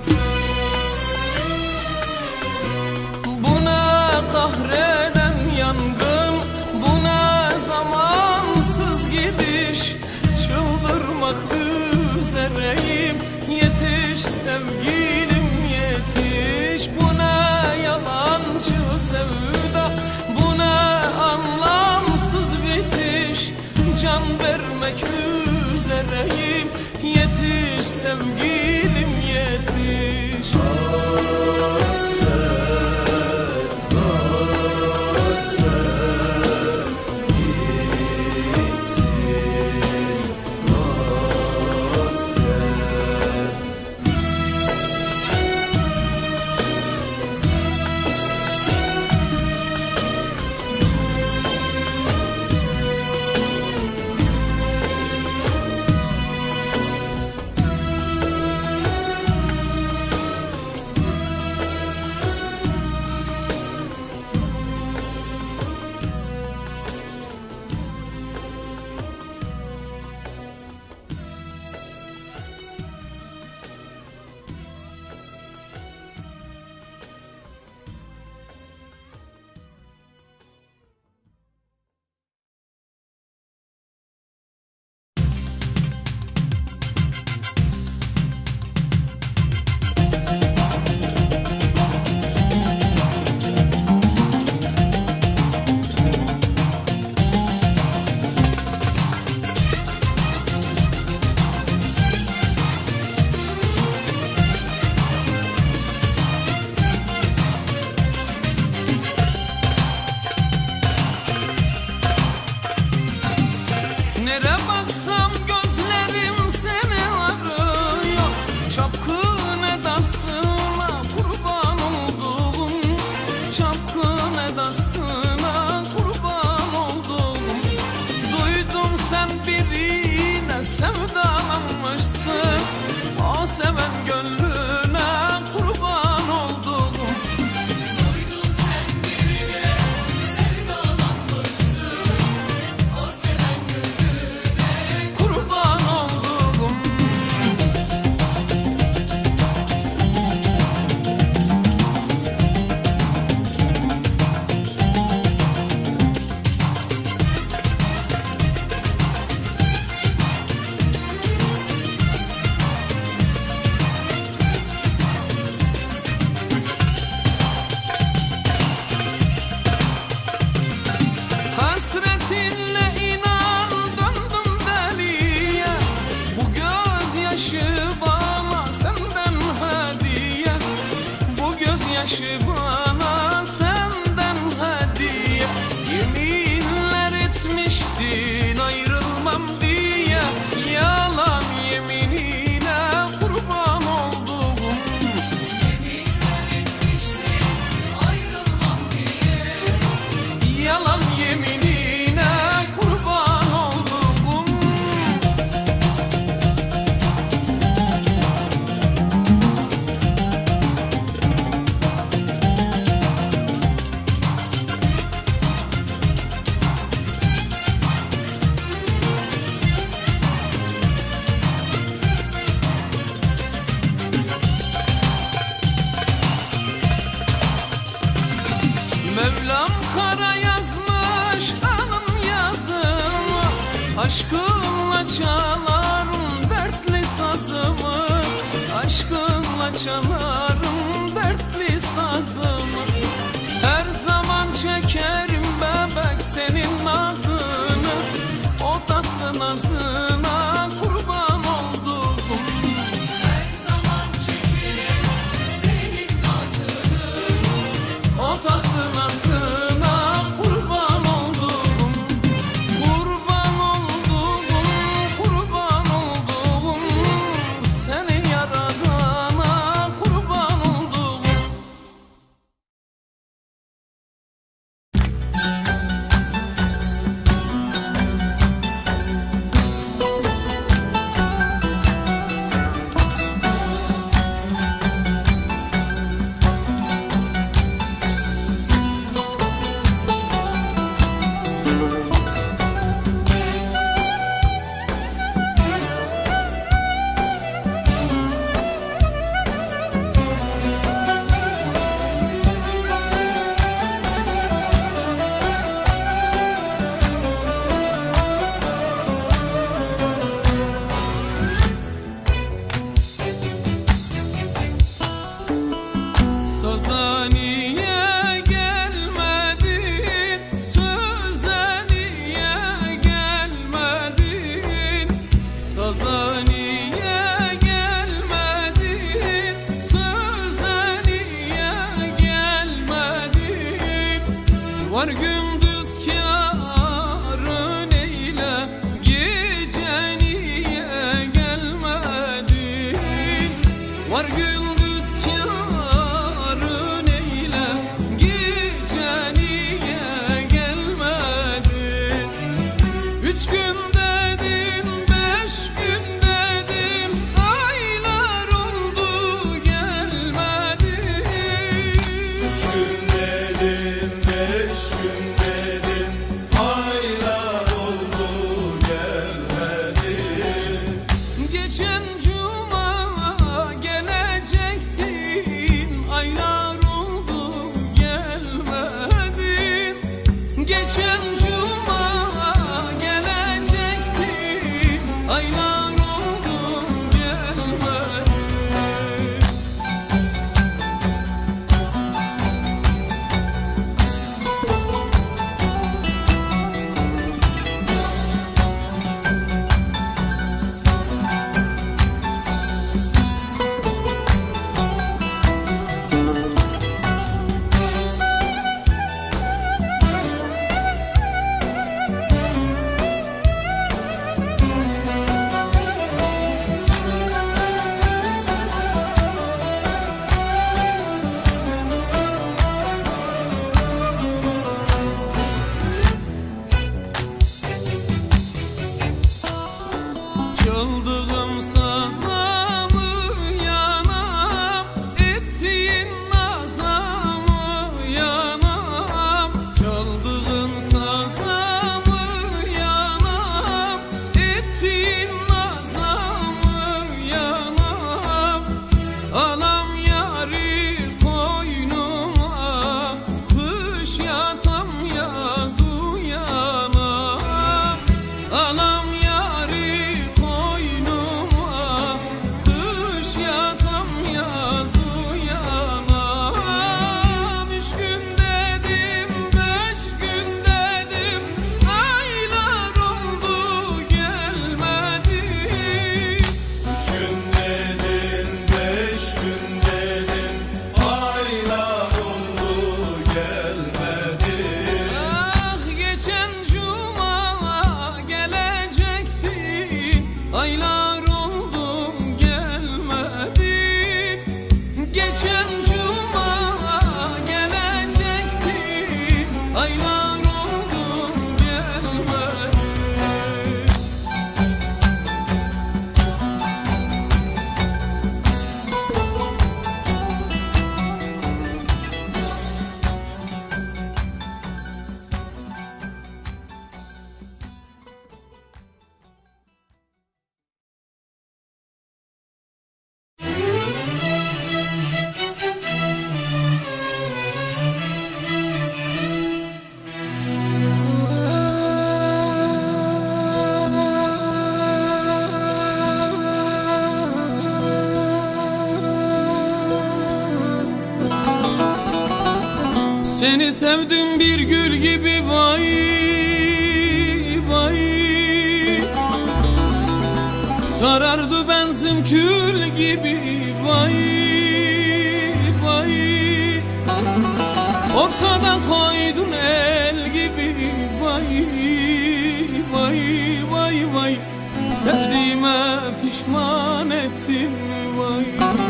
Kahreden yangın, bu ne zamansız gidiş. Çıldırmak üzereyim, yetiş sevgilim yetiş. Bu ne yalancı sevda, bu ne anlamsız bitiş. Can vermek üzereyim, yetiş sevgilim yetiş. Nere baksam gözlerim seni arıyor. Çapkın edasına kurban oldum, çapkın edasına kurban oldum. Duydum sen birine sevdalanmışsın, o seven gönlüne kurban oldum. Duydum sen birine sevdalanmışsın, o seven gönlüne kurban Aşkınla çalarım dertli sazımı, aşkınla çalarım dertli sazımı. Her zaman çekerim bebek senin nazını, o tatlı nazına kurban oldum. Her zaman çekerim senin nazını, O tatlı nazına kurban oldum. Kurban oldum, kurban oldum. Seni yaradana kurban oldum. Sözaniye gelmedin, sözaniye gelmedin, sözaniye gelmedin, sözaniye gelmedin. Var gündüz kârın eyle, gece niye gelmedin? Var gündüz kârın eyle, gece niye gelmedin? Üç gün dedim, beş gün dedim, aylar oldu gelmedin. Üç gün dedim, beş gün dedim, aylar oldu gelmedin. Geçen cuma gelecektin, aylar oldu gelmedin. Geçen cuma gelecektin, aylar oldu gelmedin. Çaldığım sazamı yanam, ettiğin nazamı yanam. Çaldığın sazamı yanam, ettiğin nazamı yanam. Alam yari koynuma, kış yatam yaz uyanam. Alam yari koynuma, Seni sevdim bir gül gibi vay vay. Sarardı benzin kül gibi vay vay. Ortada koydun el gibi vay vay vay vay. Sevdiğime pişman ettin vay.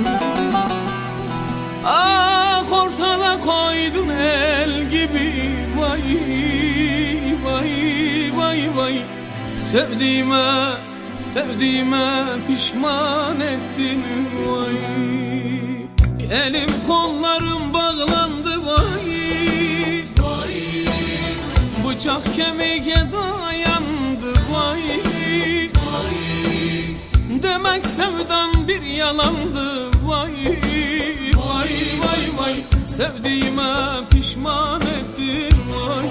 Ah ortada koydun el gibi vay vay vay vay. Sevdiğime, sevdiğime pişman ettin vay. Elim kollarım bağlandı vay vay. Bıçak kemiğe dayandı vay vay. Demek sevdan bir yalandı vay vay vay vay. Sevdiğime pişman ettin vay.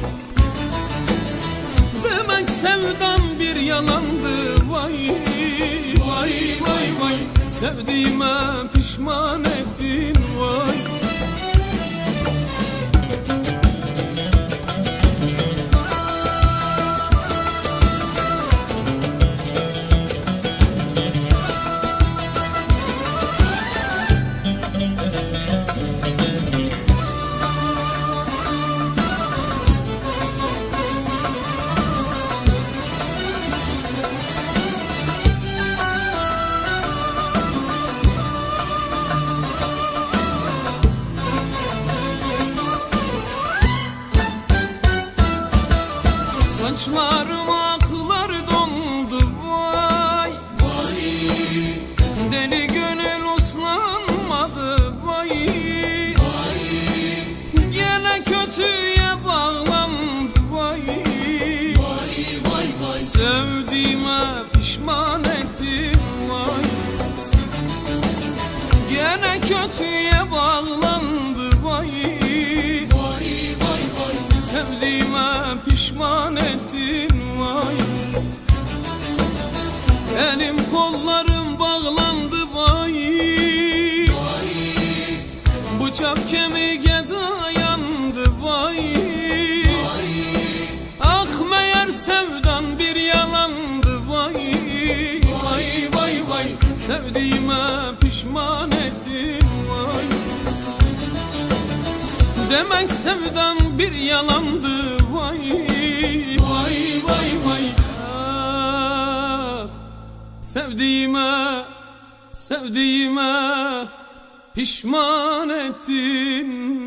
Demek sevdan bir yalandı vay vay vay vay. Sevdiğime pişman ettin vay. Saçlarıma aklar dondu vay vay. Deli gönül uslanmadı vay vay. Gene kötüye bağlandı vay vay vay vay. Sevdiğime pişman ettim vay. Gene kötüye bağlandı vay vay vay vay. Sevdiğime pişman ettin vay. Elim kollarım bağlandı vay vay. Bıçak kemiğe dayandı vay vay. Ah meğer sevdan bir yalandı vay vay vay vay. Sevdiğime pişman ettin vay. Demek sevdan bir yalandı vay vay vay vay. Ah sevdiğime, sevdiğime pişman ettin.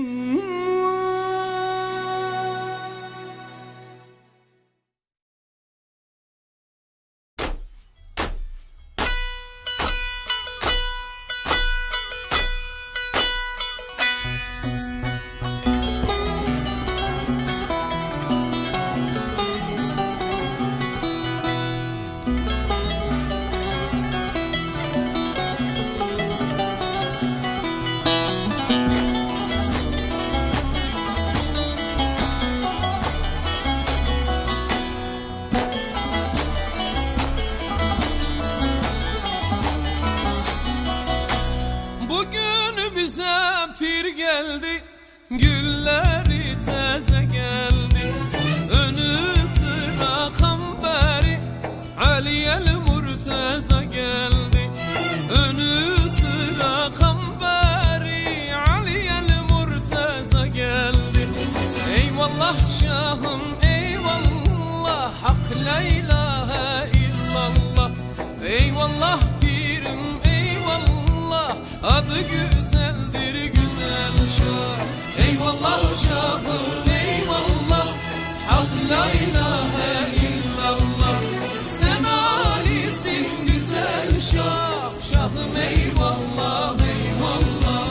Bugün bize pir geldi, gülleri teze geldi. Önü sıra kamberi, Aliyel Murteza geldi. Önü sıra kamberi, Aliyel Murteza geldi. Eyvallah şahım eyvallah, hak la ilahe illallah. Eyvallah pirim eyvallah, adı güzeldir güzel şah. Eyvallah şahım eyvallah, hak la ilahe illallah. Sen alisin güzel şah, şahım eyvallah eyvallah.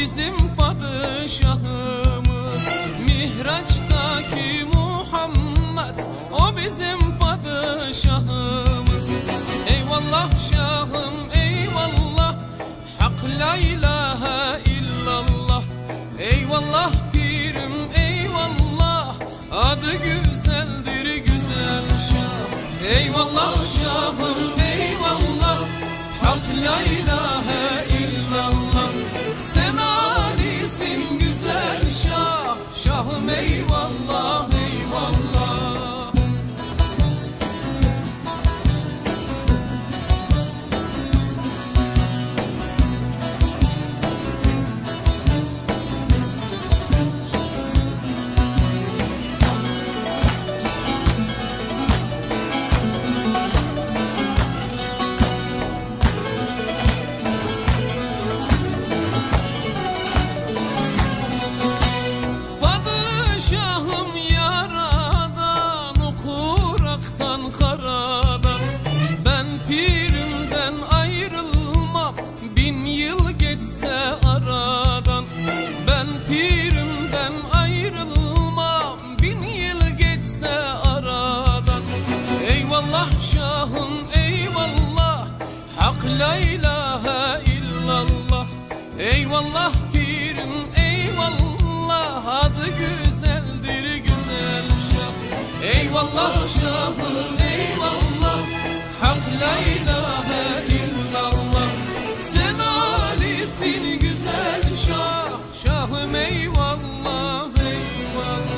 bizim padişahımız. Mihraç'taki Muhammed, o bizim padişahımız. Eyvallah şahım eyvallah, hak la ilahe illallah. Eyvallah pirim eyvallah, adı güzeldir güzel şah. Eyvallah şahım eyvallah, hak la ilahe illallah. Sen alisin güzel şah, şahım eyvallah eyvallah. Padişahım yaradan, okuraktan karadan. Ben pirimden ayrılmam, bin yıl geçse aradan. Ben pirimden ayrılmam, bin yıl geçse aradan. Eyvallah şahım eyvallah, hak la ilahe illallah. Eyvallah pirim eyvallah, adı güzeldir güzel şah. Eyvallah şahım eyvallah, hak la ilahe illallah. Sen alisin güzel şah, şahım eyvallah eyvallah.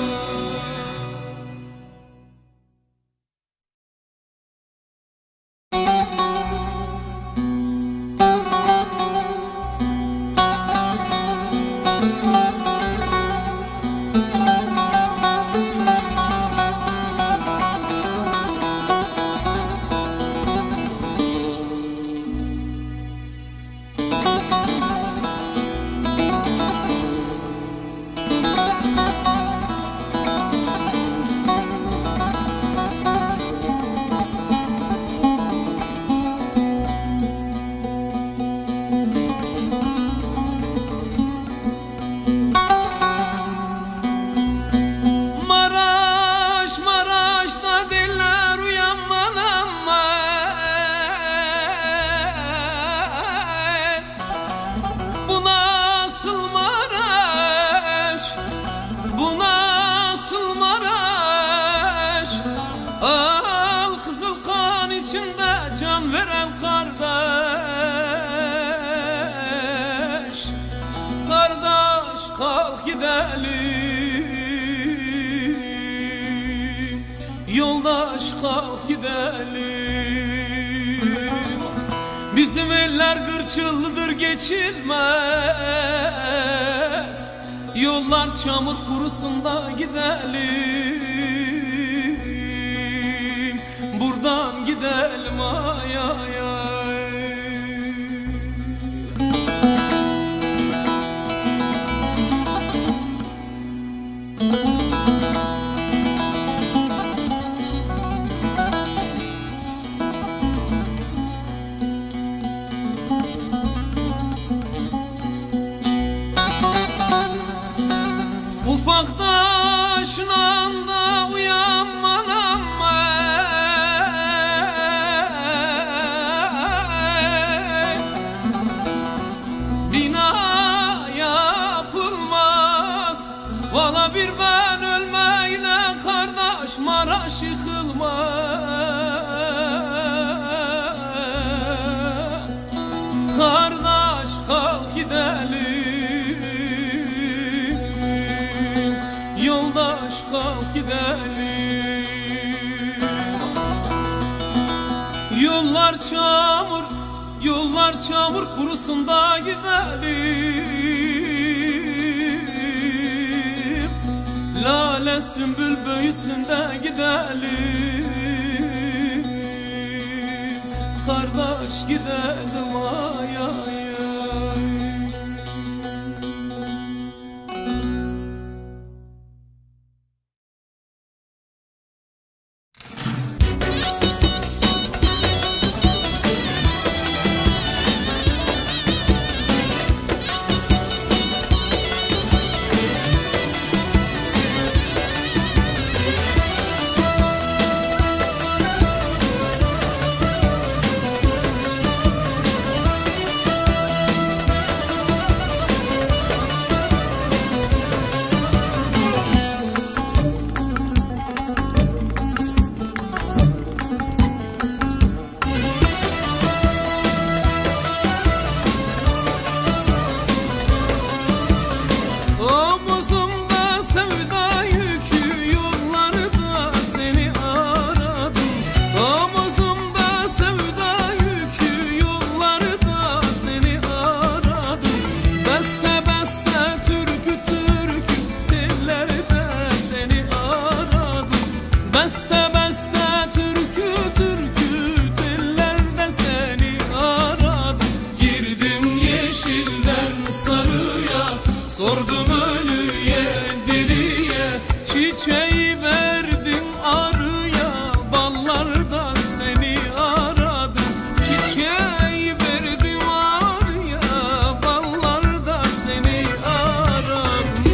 Maraş, Maraş'ta diller uyanman ama bu nasıl Maraş, bu nasıl Maraş? Al kızıl kan içinde can veren kardeş. Kardeş kalk gidelim, yoldaş kalk gidelim. Bizim eller kırçıldır geçilmez, yollar çamur kurusun da gidelim. Buradan gidelim ay ay ay. Ufak taşla da uyanman ama bina yapılmaz. Valla bir ben ölmeyle kardeş Maraş yıkılmaz. Kardeş kalk gidelim, yoldaş kalk gidelim. Yollar çamur, yollar çamur kurusun da gidelim. Lale sümbül büyüsün de gidelim. Kardeş gidelim ay ay ay. Sordum ölüye diriye, çiçeği verdim arıya, ballarda seni aradım. Çiçeği verdim arıya, ballarda seni aradım.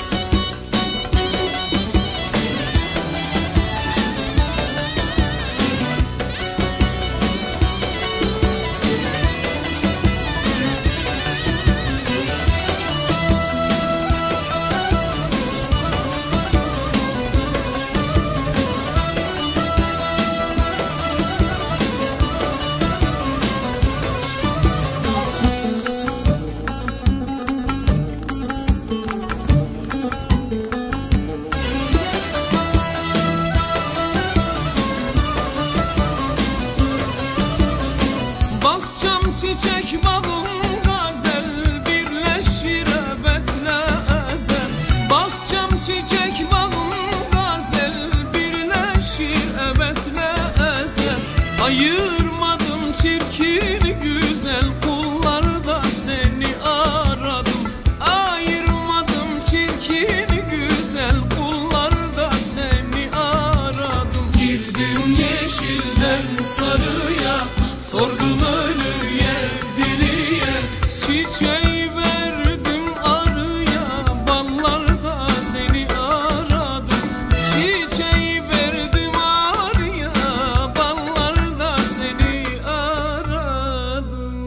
Bahçam çiçek bağım gazel, birleşir ebetle ezel. Bahçam çiçek bağım gazel, birleşir ebetle ezel. Ayırmadım çirkin güzel, kullarda seni aradım. Ayırmadım çirkin güzel, kullarda seni aradım. Girdim yeşilden sarıya, sordum ölüye diriye, çiçeği verdim arıya, ballarda seni aradım. Çiçeği verdim arıya, ballarda seni aradım.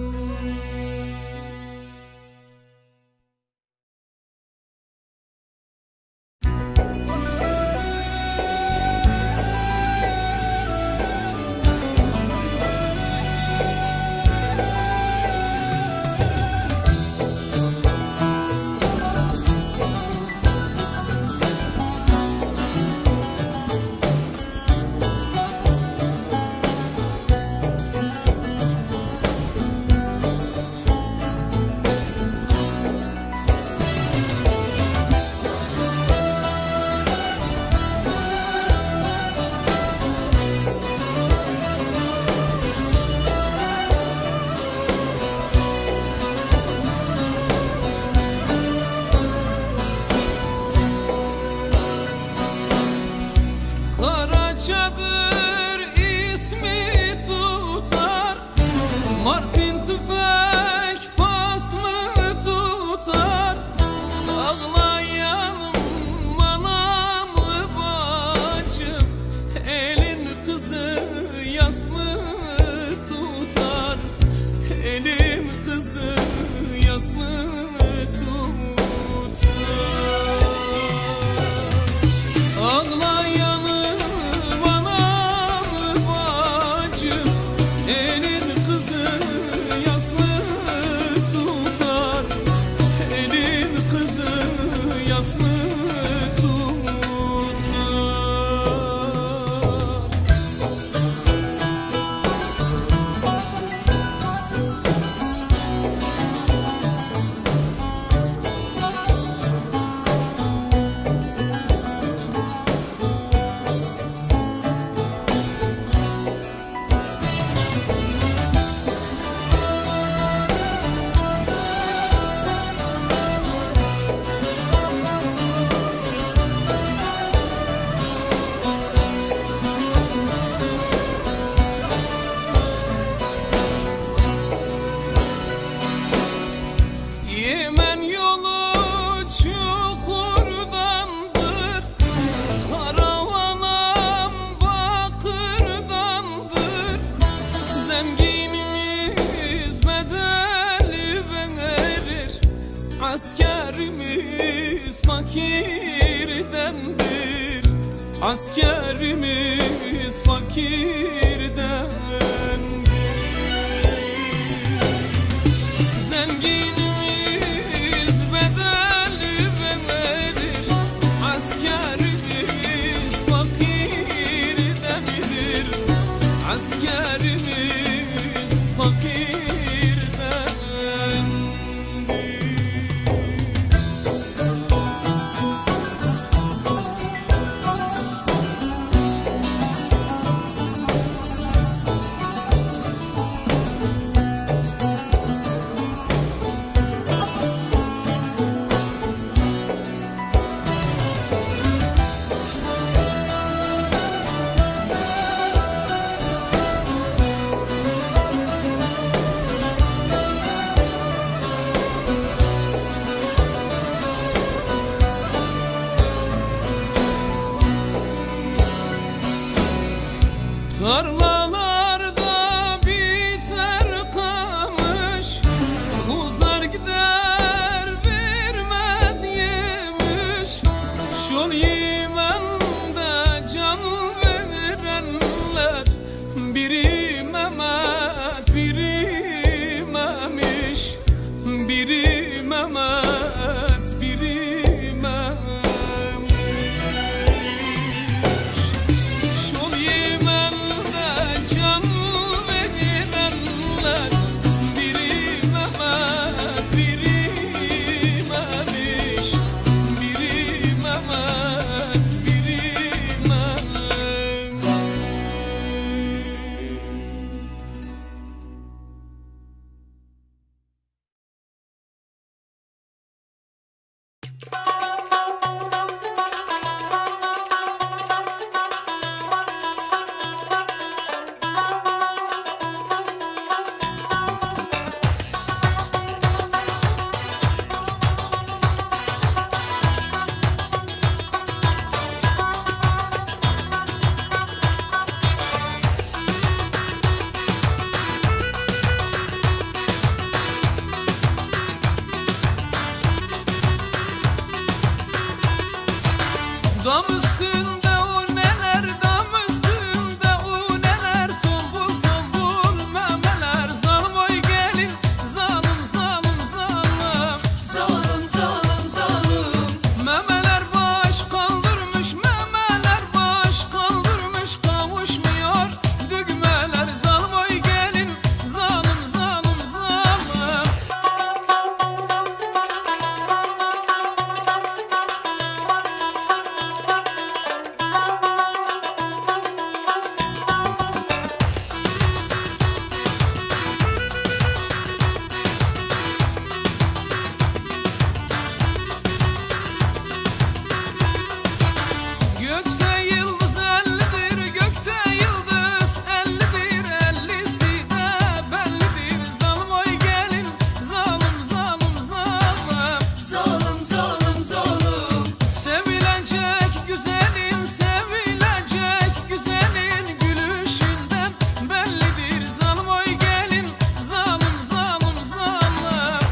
Karaçadır ismi tutar, Martin tüfek pas mı tutar? Ağlayanım anam bacım, elin kızı yas mı tutar? Elin kızı yas mı tutar? Ağlayanım elin kızı yas mı tutar? Elin kızı yas mı tutar? Yemen yolu çukurdandır, karavanam bakırdandır. Zenginimiz bedeli verir, askerimiz fakirdendir. Askerimiz fakirdendir. Zenginimiz bedeli verir, askerimiz fakirdendir. Askerimiz fakirdendir. Tarlalarda biter kamış, uzar gider vermez yemiş. Şol yemende can verenler, biri Mehmet biri Memiş, biri Mehmet biri Memiş. Şol yemende can verenler, biri Mehmet biri Memiş, biri Mehmet biri Memiş. Dam üstünde o neler, dam üstünde o neler, tombul tombul memeler. Zalim oy gelin, zalim zalim zalim, Zalim zalim zalim. memeler baş kaldırmış, memeler baş kaldırmış, kavuşmuyor düğmeler. Zalim oy gelin, zalim zalim zalim. Gökte yıldız ellidir, gökte yıldız ellidir, ellisi de bellidir. Zalim oy gelin, zalim zalim zalim. Zalim zalim zalim. Sevilecek güzelin, sevilecek güzelin gülüşünden bellidir. Zalim oy gelin, zalim zalim zalim.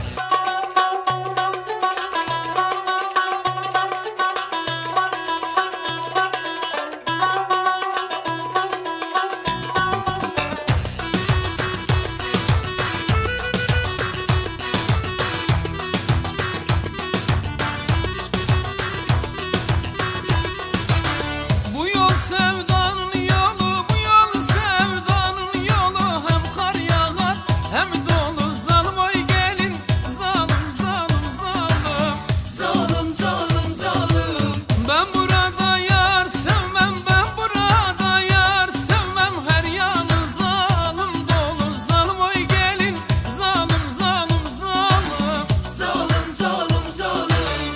Bu yol sevdanın yolu, bu yol sevdanın yolu. Hem kar yağar hem dolu. Zalim oy gelin, zalim zalim zalim. Zalim zalim zalim. Ben burada yar sevmem, ben burada yar sevmem. Her yanı zalim dolu. Zalim oy gelin, zalim zalim zalim. Zalim zalim zalim.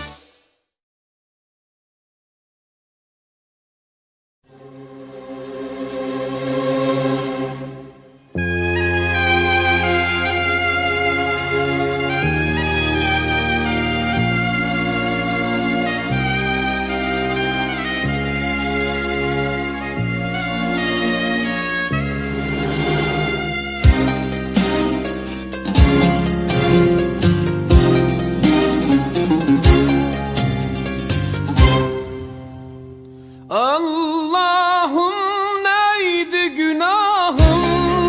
Allah'ım neydi günahım,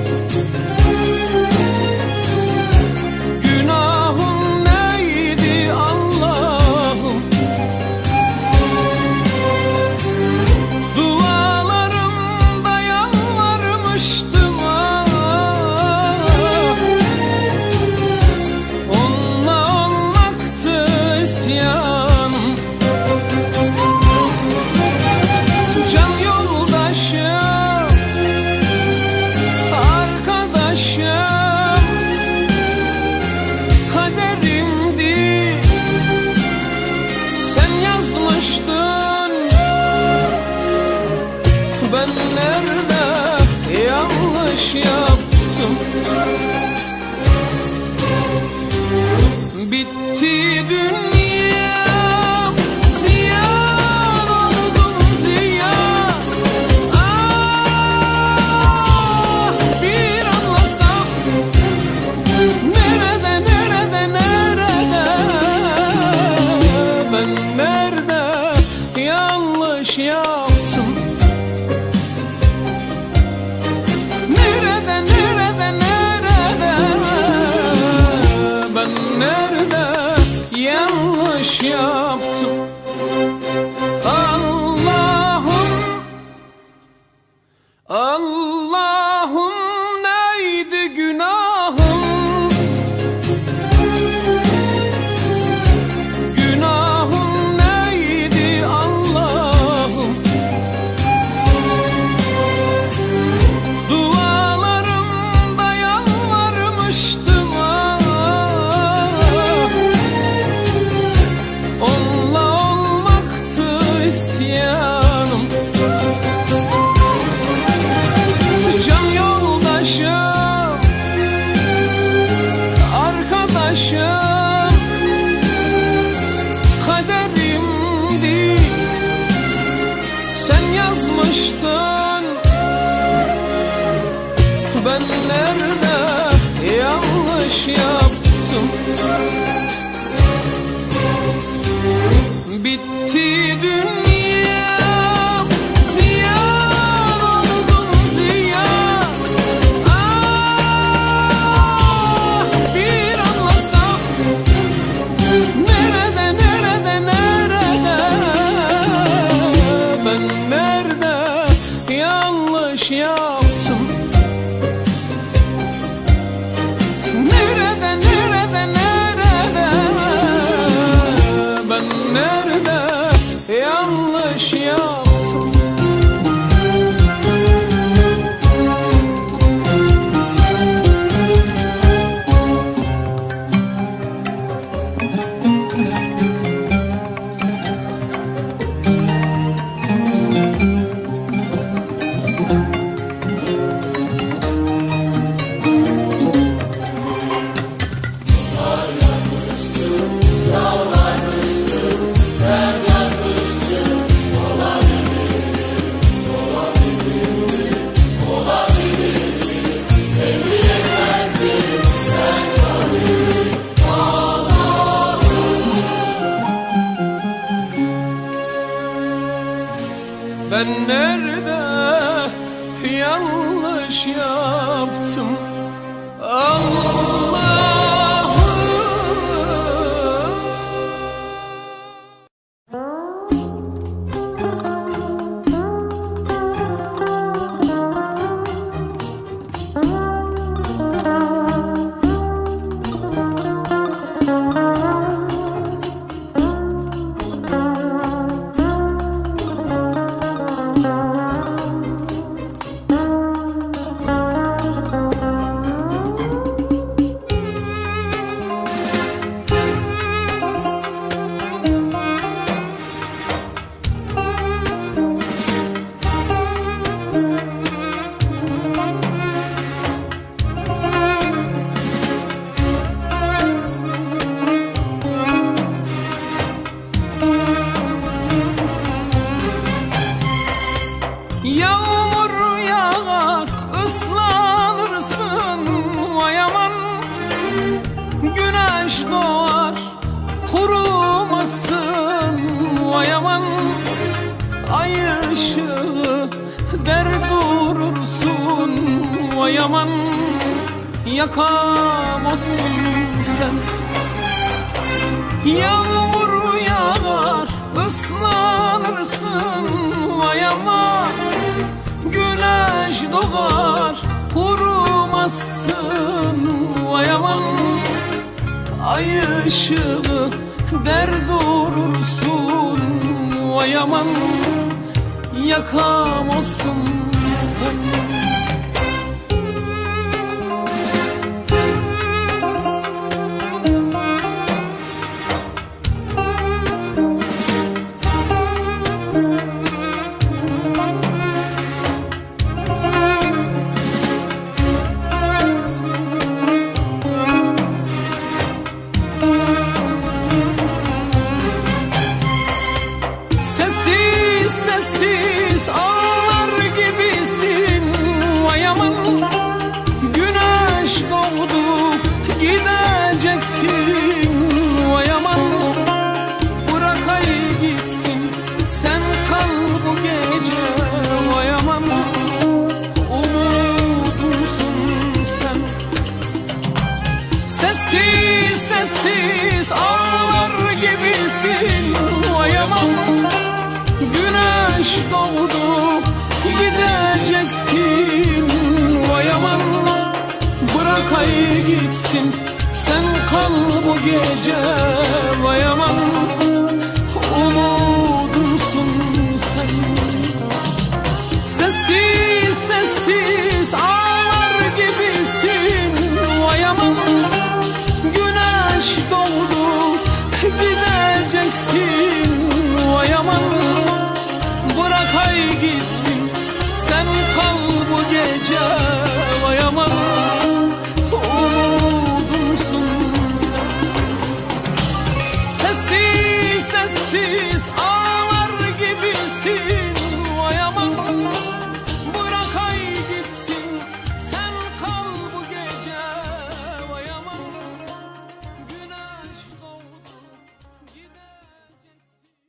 günahım neydi Allah'ım. Dualarımda yalvarmıştım ah, onunla olmaktı isyanım. Can yoldaşım, arkadaşım, kaderimdi. Sen yazmıştın, ben nerede yanlış yaptım. Bitti dünya, ziyan oldum ziyan. Ah! yanlış yaptım? Nerede, nerede, nerede? Ben nerede yanlış yaptım? Allah'ım, Allah'ım neydi günahım? Günahım neydi Allah'ım? Dualarımda yalvarmıştım ah. Onunla olmaktı isyanım. Can yoldaşım, arkadaşım, kaderimdi. Sen yazmıştın. Ben nerede yanlış yaptım? Bitti dünya, ziyan oldum ziyan. Ah, bir anlasam, nerede, nerede, nerede? Ben nerede yanlış yaptım? Nerede, nerede, nerede? Ben nerede yanlış yaptım? Ben nerede yanlış yaptım? Allah'ım. Yağmur yağar, ıslanırsın vay aman. Güneş doğar, kurumazsın vay aman. Ay ışığı der durursun vay aman. Yakamazsın sen. Yağmur yağar, ıslanırsın vay aman. Güneş doğar, kurumazsın vay aman. Ay ışığı der durursun vay aman. Yakamazsın sen. Sessiz sessiz ağlar gibisin sessiz ağlar gibisin. Vay aman, güneş doğdu gideceksin. Vay aman, bırak ay gitsin, sen kal bu gece. Vay aman, umudumsun sen. Sessiz sessiz ağlar gibisin. Vay aman, güneş doğdu gideceksin. Vay aman, bırak ay gitsin, sen kal bu gece. Vay aman, umudumsun sen. Sessiz sessiz ağlar gibisin. Vay aman, bırak ay gitsin, sen kal bu gece. Vay aman, güneş doğdu gideceksin.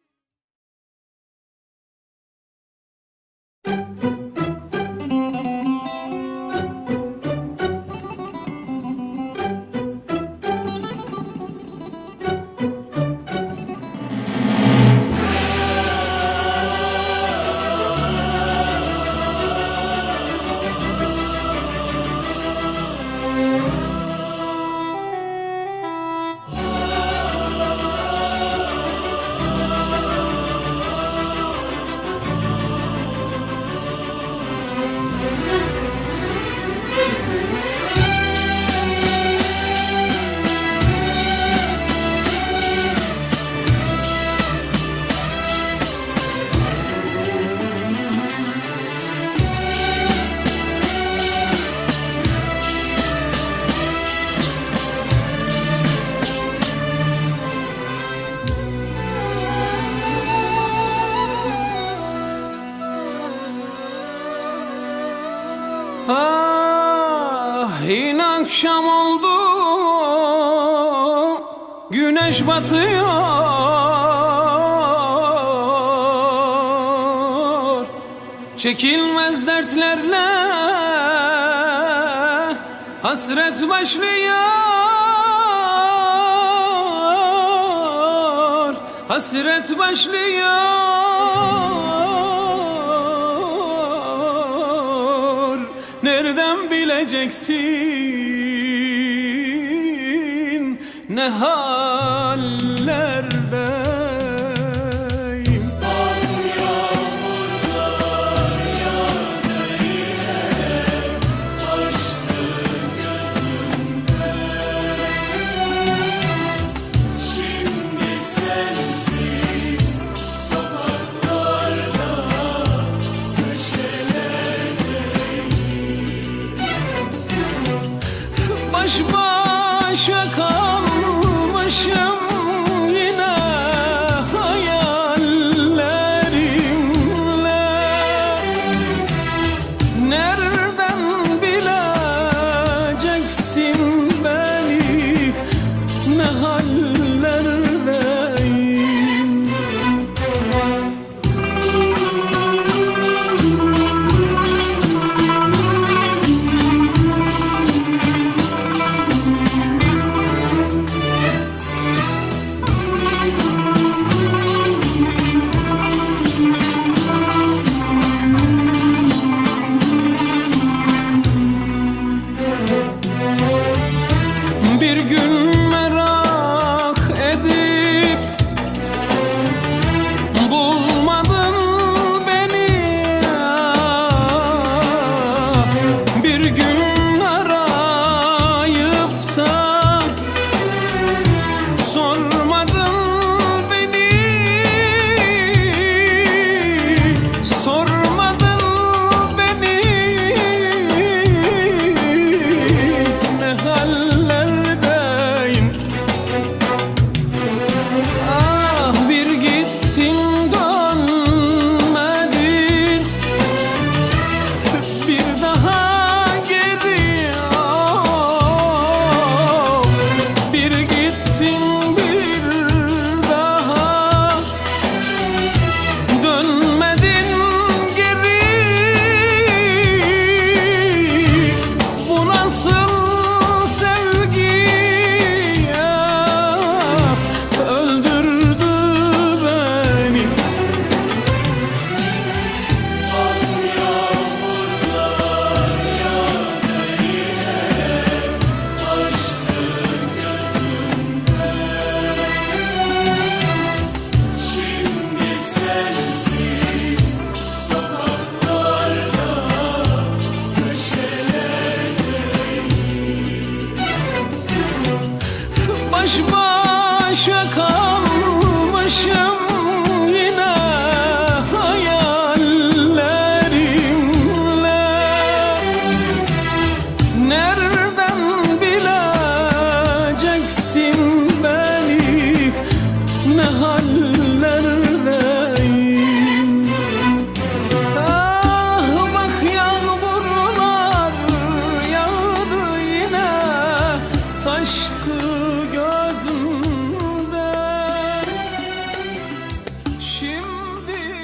Ah, yine akşam oldu, güneş batıyor. Çekilmez dertlerle hasret başlıyor. Hasret başlıyor. Nereden bileceksin ne hallerdeyim? Baş başa kalmışım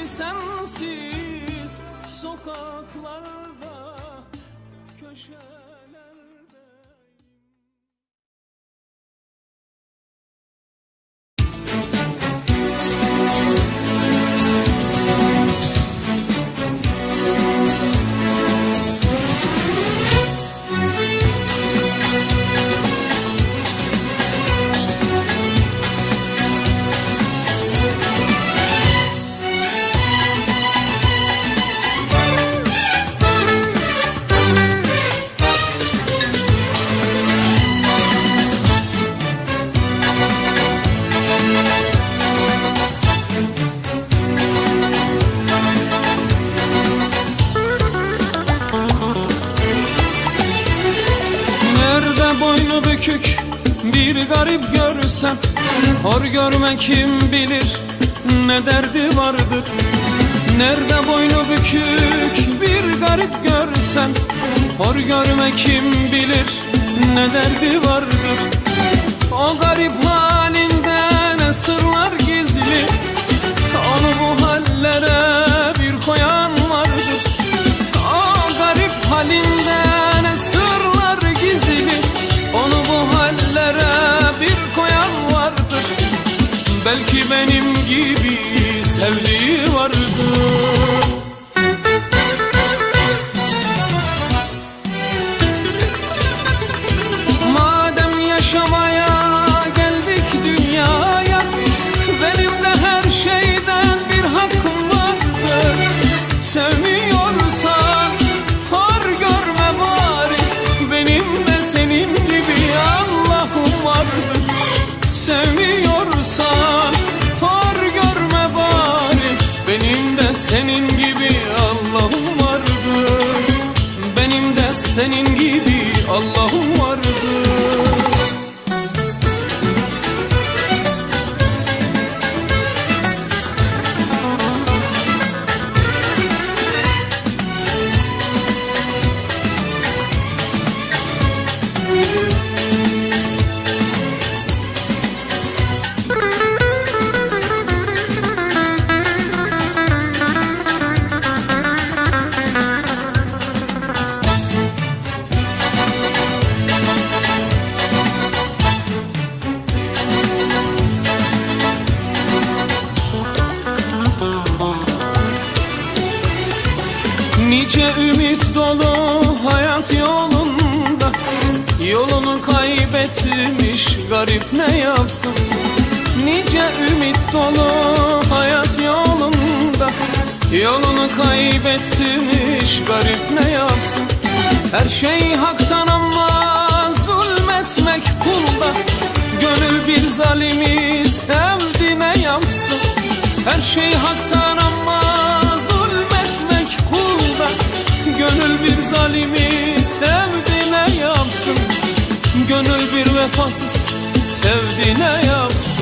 sensiz sokaklarda, köşelerde. Boynu bükük bir garip görsem, hor görme kim bilir ne derdi vardır. Nerede boynu bükük bir garip görsem, hor görme kim bilir ne derdi vardır. O garip halinde ne sırlar gizli, onu bu hallere bir koyan vardır. O garip halinde ne sırlar gizli, onu bu hallere bir koyan vardır. Belki benim gibi sevdiği vardır. Madem yaşamaya geldik dünyaya, benim de her şeyden bir hakkım vardır. Sevmiyorsan hor görme bari, benim de senin gibi Allah'ım vardır. Sevmiyorsan hor görme bari, benim de senin gibi Allah'ım vardır. Benim de senin gibi Allah'ım vardır. Nice ümit dolu hayat yolunda, yolunu kaybetmiş garip ne yapsın? Nice ümit dolu hayat yolunda, yolunu kaybetmiş garip ne yapsın? Her şey haktan ama zulmetmek kulda, gönül bir zalimi sevdi ne yapsın? Her şey haktan ama zulmetmek kulda, gönül bir zalimi sevdi ne yapsın? Gönül bir vefasız sevdi ne yapsın?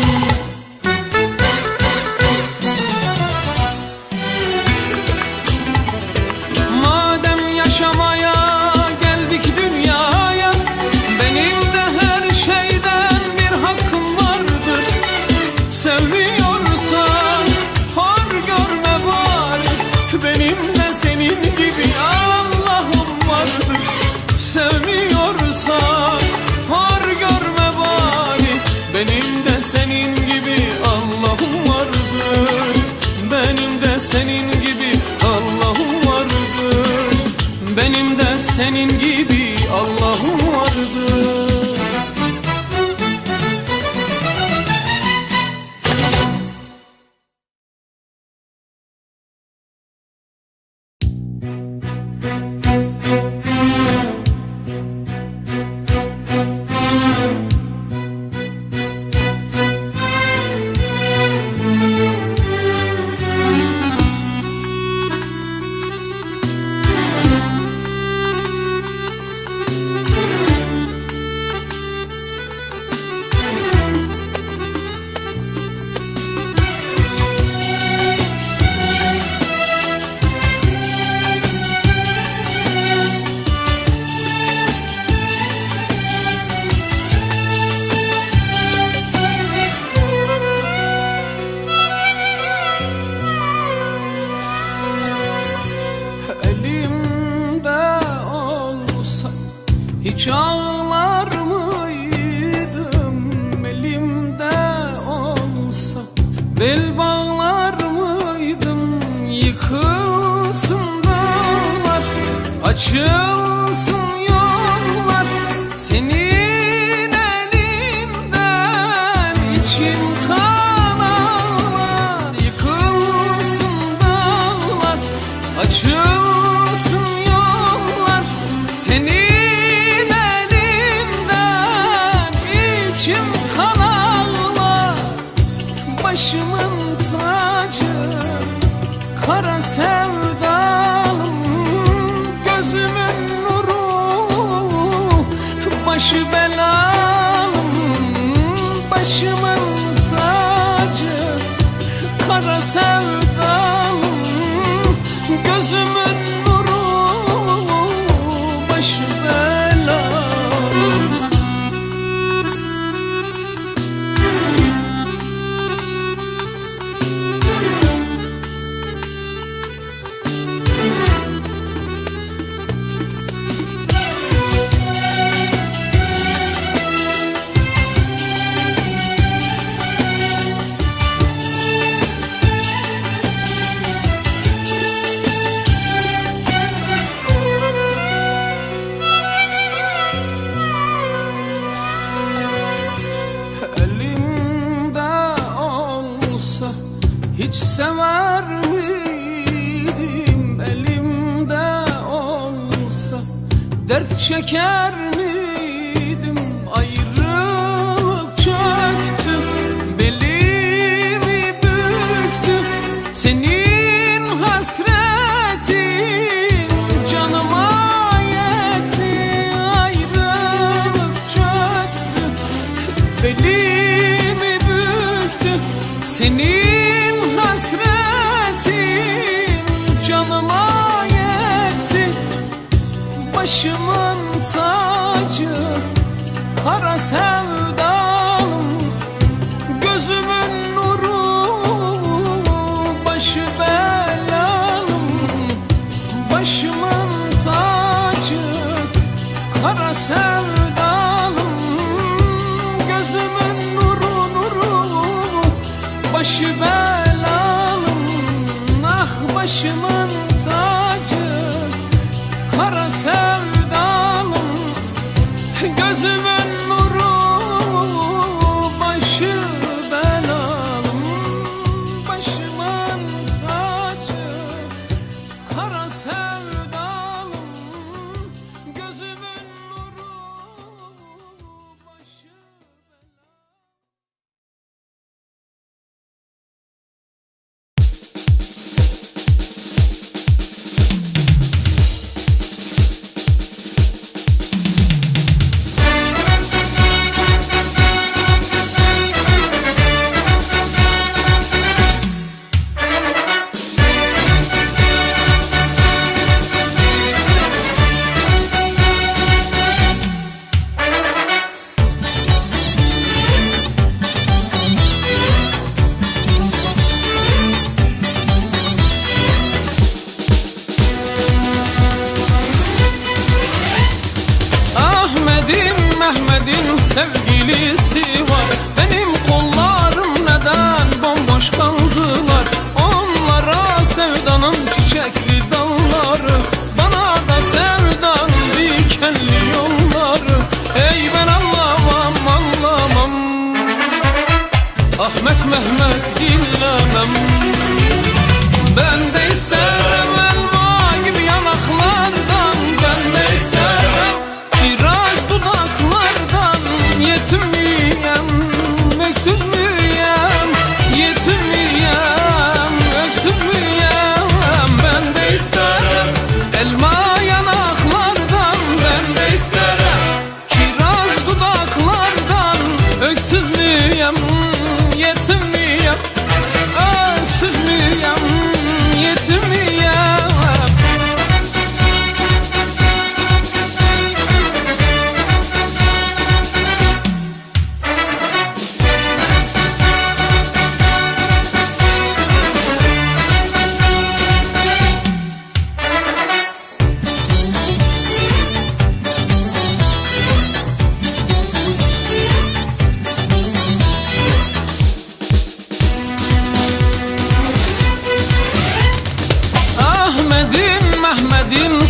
Madem yaşamaya geldik dünyaya, benim de her şeyden bir hakkım vardır. Sevmiyorsan hor görme bari, benim de senin gibi Allah'ım vardır. Sevmiyorsan hor görme bari, benim de senin gibi Allah'ım vardır. Benim de senin gibi Allah'ım vardır. Benim de senin gibi Allah'ım vardır. Seni bağlar mıydım? Yıkılsın dağlar, açılsın yollar. Senin elinden içim kan ağlar. Yıkılsın dağlar, açılsın yollar. Senin elinden içim kan ağlar. Başımın tacı, kara sevdalım, gözümün nuru, başı belalım. Başımın tacı, kara sevdalım, gözümün nuru, başı belalım. Hiç sever miydim? Elimde olsa dert çeker miydim? Ayrılık çöktü, belimi büktü. Senin hasretin canıma yetti. Ayrılık çöktü, belimi büktü. Senin hasretin canıma yetti. Başımın tacı, kara sevdalım, gözümün nuru, başı belalım. Başımın tacı, kara sevdalım, gözümün nuru, nuru, başı belalım. Ah başımın tacı, kara sevdalım, gözümün nuru, başı belalım. Başımın tacı, kara sevdalım, gözümün nuru, başı sevgilisi var. Benim kollarım neden bomboş kaldılar? Onlara sevdanın çiçekli dalları, bana da sevdanın dikenli yolları. Ey ben anlamam anlamam, Ahmet Mehmet dinlemem. Ben de isterim elma gibi yanaklardan, ben de isterim kiraz dudaklardan, yetim miyim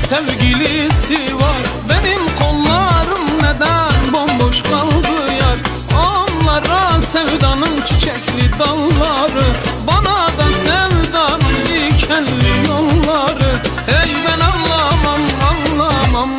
sevgilisi var. Benim kollarım neden bomboş kaldı yar? Onlara sevdanın çiçekli dalları, bana da sevdanın dikenli yolları. Ey ben anlamam anlamam,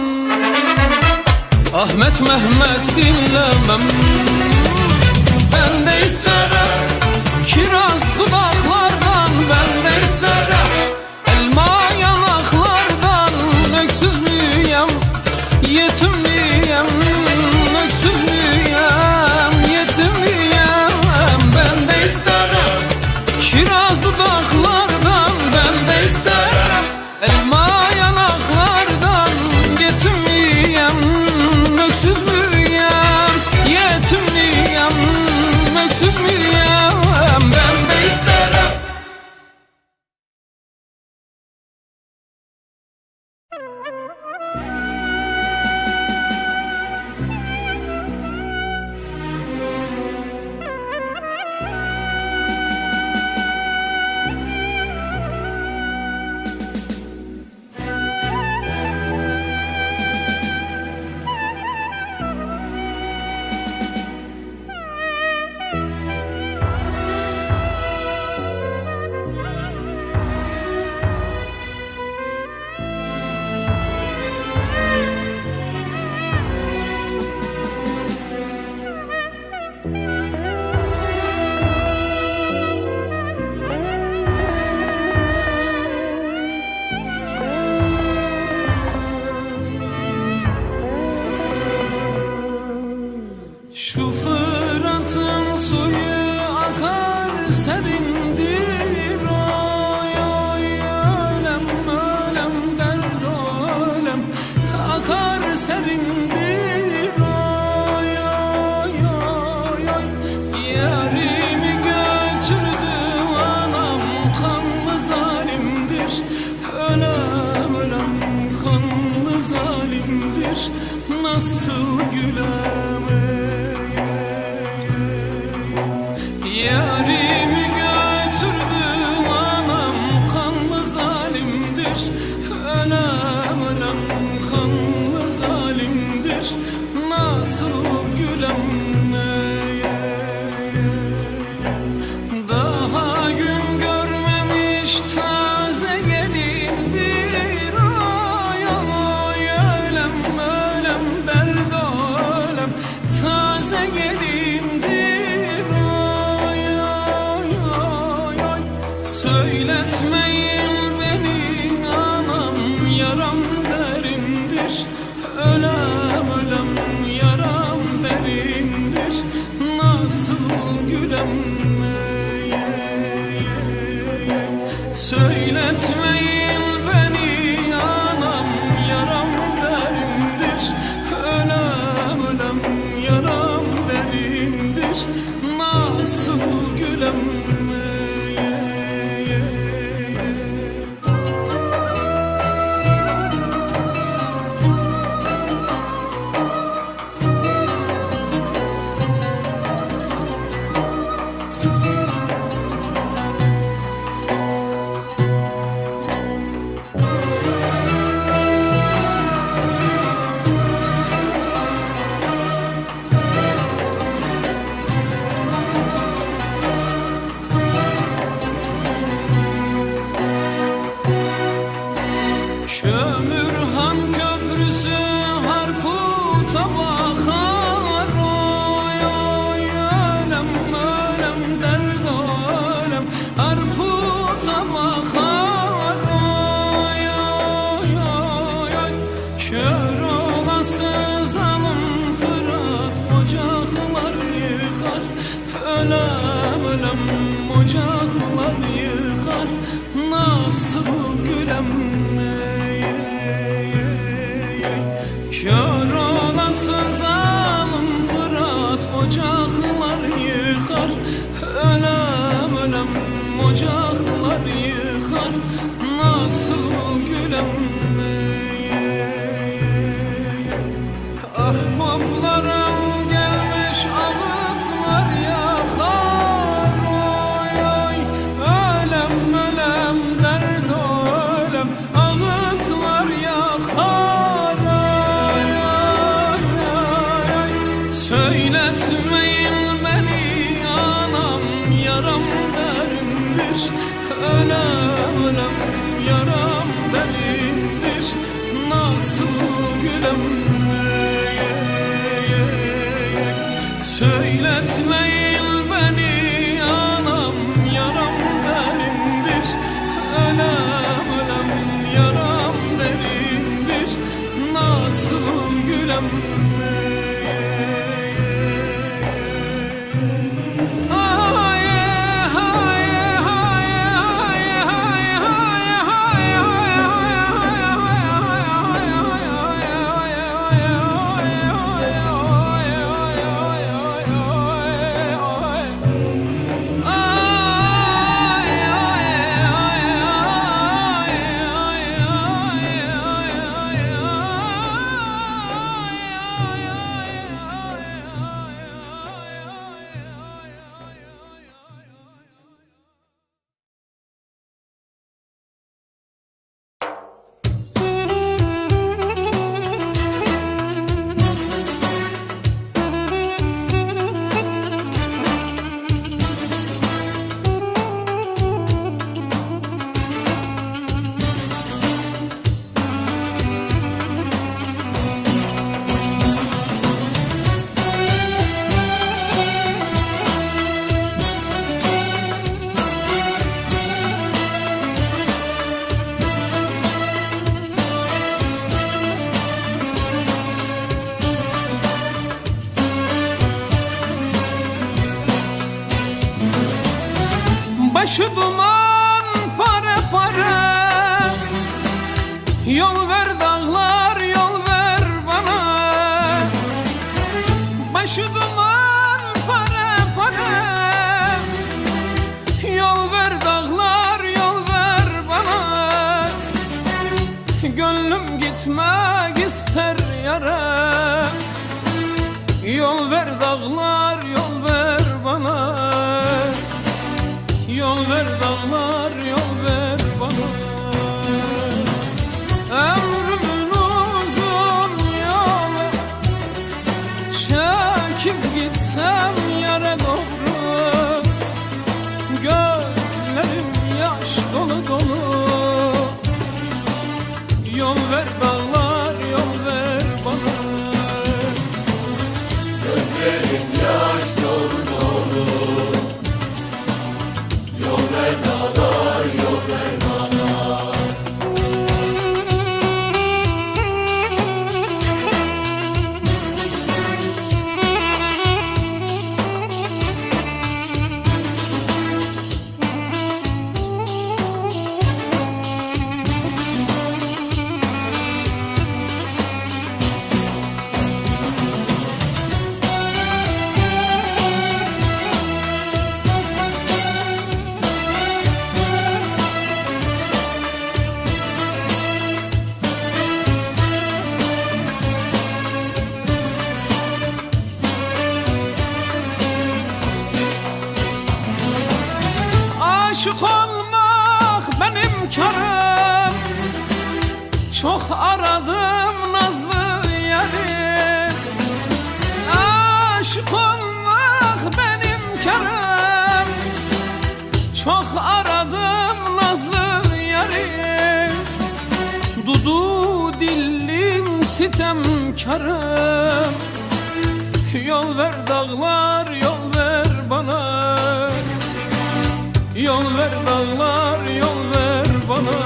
Ahmet Mehmet dinlemem. Ben de isterim kiraz dudaklardan, ben de isterim elma yanaklardan. Öksüz müyem, yetim miyem, öksüz müyem, yetim miyem? Ben de isterim kiraz dudaklardan, ben de isterim elma yanaklardan. Yetim miyem, öksüz müyem, yetim miyem, öksüz müyem? Ben de isterim. Şu Fırat'ın suyu akar serindir, oy oy ölem ölem derd ölem. Akar serindir, oy oy oy oy. Yarimi götürdü anam, kanlı zalimdir. Ölem ölem kanlı zalimdir. Nasıl gülem, yarimi götürdü anam, kanlı zalimdir. Ölem ölem kanlı zalimdir. Nasıl gülem, daha gün görmemiş taze gelindir. Ay ay ölem ölem derd ölem, taze gelindir. Söyletmeyin beni anam, yaram derindir. Ölem ölem yaram derindir. Nasıl gülem, söyletmeyin beni anam, yaram derindir. Ölem ölem yaram derindir. Nasıl gülem. Kömürhan köprüsü Harput'a bakar, oy oy ölem ölem derd ölem. Harput'a bakar, oy oy oy oy. Kör olası zalim Fırat ocaklar yıkar. Ölem ölem ocaklar yıkar. Nasıl gülem, kör olası zalim Fırat ocaklar yıkar. Ölem ölem ocaklar yıkar. Nasıl gülem, ahbaplarım gelmiş ağıtlar yakar. Oy oy ölem ölem derd ölem, ağıtlar yakar. Yol ver dağlar, yol ver bana. Başı duman, para para. Yol ver dağlar, yol ver bana. Gönlüm gitmek ister yara. Yol ver dağlar, yol ver bana. Yol ver dağlar, yol ver bana. Ömrümün uzun yolu, çekip gitsem yere doğru. Gözlerim yaş dolu dolu. Yol ver dağlar, yol ver bana. Gözlerim yaş dolu dolu. Yol ver dağlar, yol ver bana. Aşık olmak benim karım. Çok aradım nazlı yari. Aşık olmak benim karım. Çok aradım nazlı yari. Dudu dillim sitemkarım. Yol ver dağlar, yol ver bana. Yol ver dağlar, yol ver bana.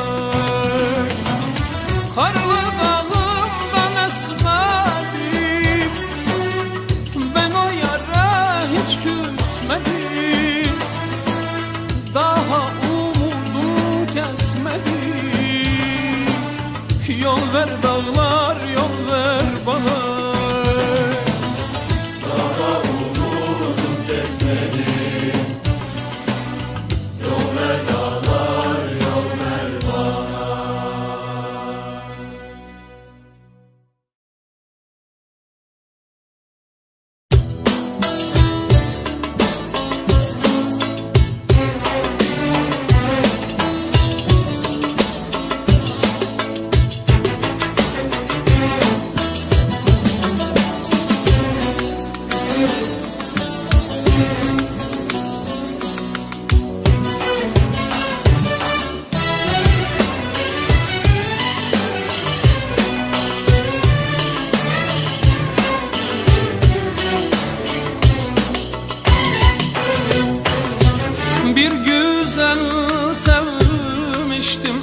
Karlı dağımdan esmedim. Ben o yara hiç küsmedim. Daha umudum kesmedim. Yol ver dağlar, yol ver bana. Daha umudum kesmedi. Yol ver dağlar, yol ver bana. Bir güzel sevmiştim.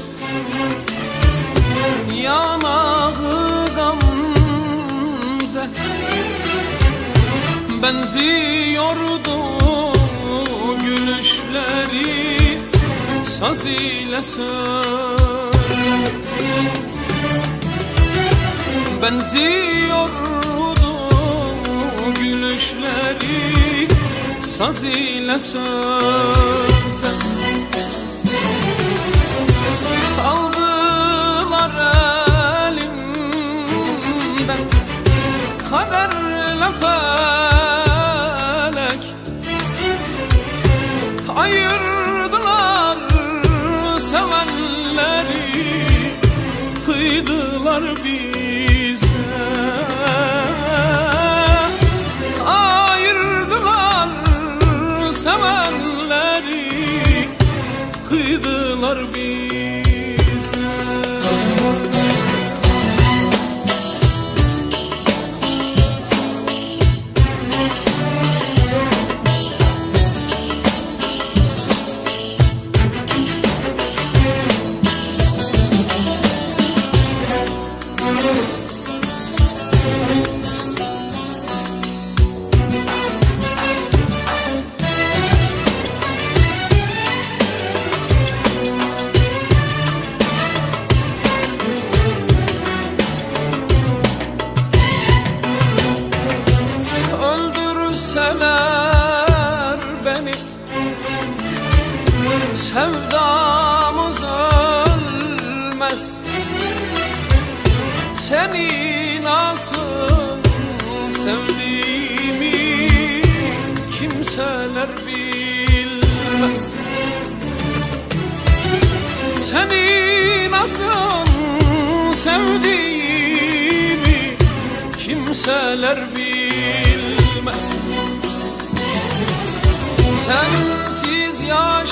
Yanağı gamze. Benziyordu gülüşleri saz ile söz. Benziyordu gülüşleri saz ile söze. Aldılar elimden kaderle felek. Ayırdılar sevenleri, kıydılar bize. Ayırdılar sevenleri, kıydılar bize. bilmez. Seni nasıl sevdiğimi kimseler bilmez. Seni nasıl sevdiğimi kimseler bilmez. Sensiz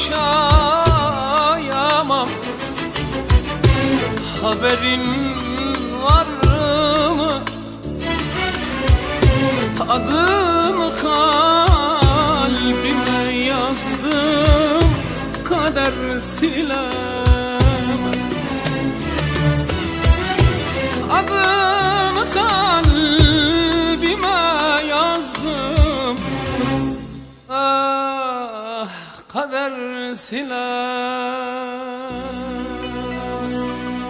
yaşayamam, haberin var mı? Adını kalbime yazdım, kader silemez. Adını kalbime yazdım, ah, kader silemez.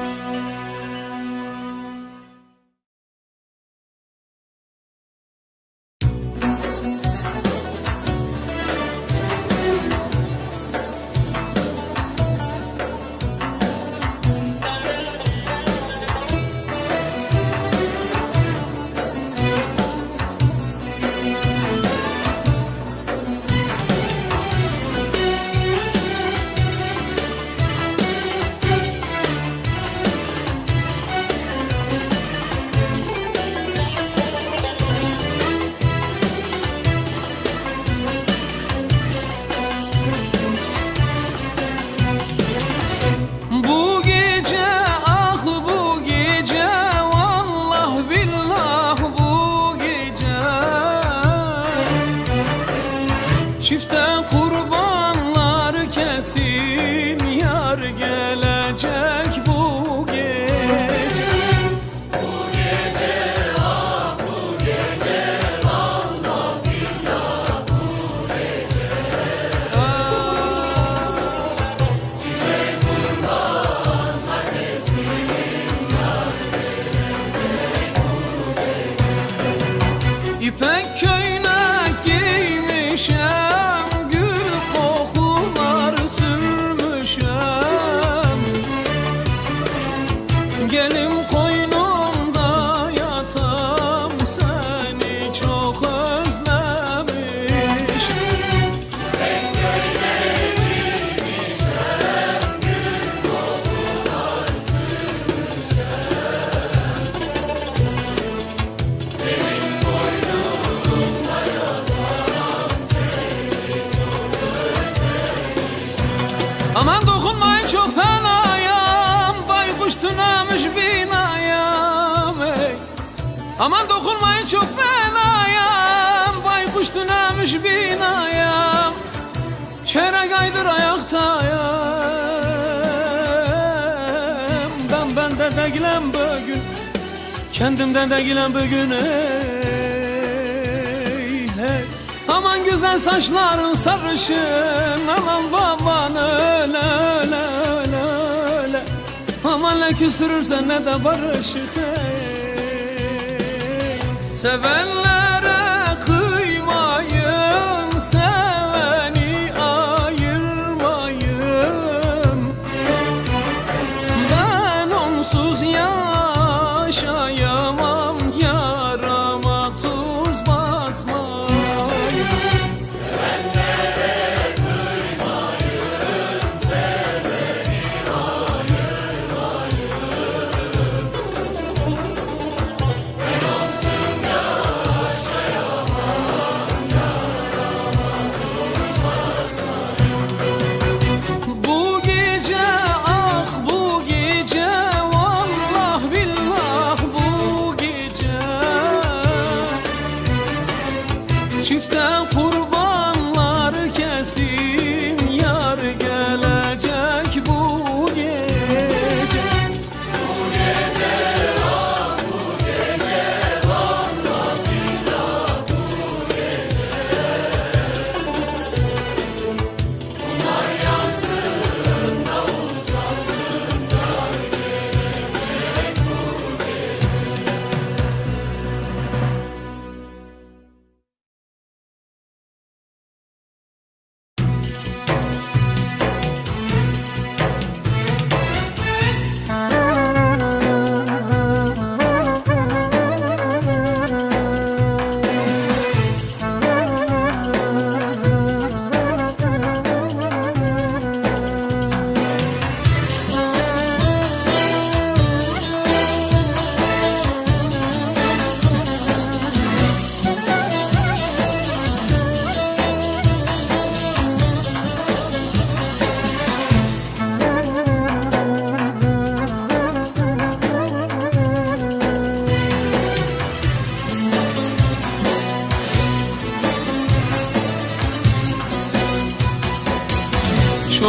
Çifte kurbanlar kesin, yar gelecek bu gece. Bu gece, ah bu gece, Allah billah bu gece. Çifte kurbanlar kesin, yar gelecek bu gece. İpek köynek giymişem, gelim koynumda yatam, seni çok özlemişim. Ben böyle bilmişem, gül kokular sürmüşem. Benim koynumda yatam, seni çok özlemişim. Aman dokunmayın çok fenayam, baykuş tünemiş binayam ey. Aman dokunmayın çok fenayam, baykuş tünemiş binayam. Çeyrek aydır ayaktayım, ben bende değilim bugün, kendimde değilim bugün ey, hey. Aman güzel saçların sarışın, aman baban öyle öyle öyle öyle. Aman ne küstürürsen ne de barışık hey. Sevenlere kıymayın, seveni ayırmayın. Ben onsuz yaşayamam, yarama tuz basmayın. Sevenlere kıymayın, seveni ayırmayın. Ben onsuz yaşayamam.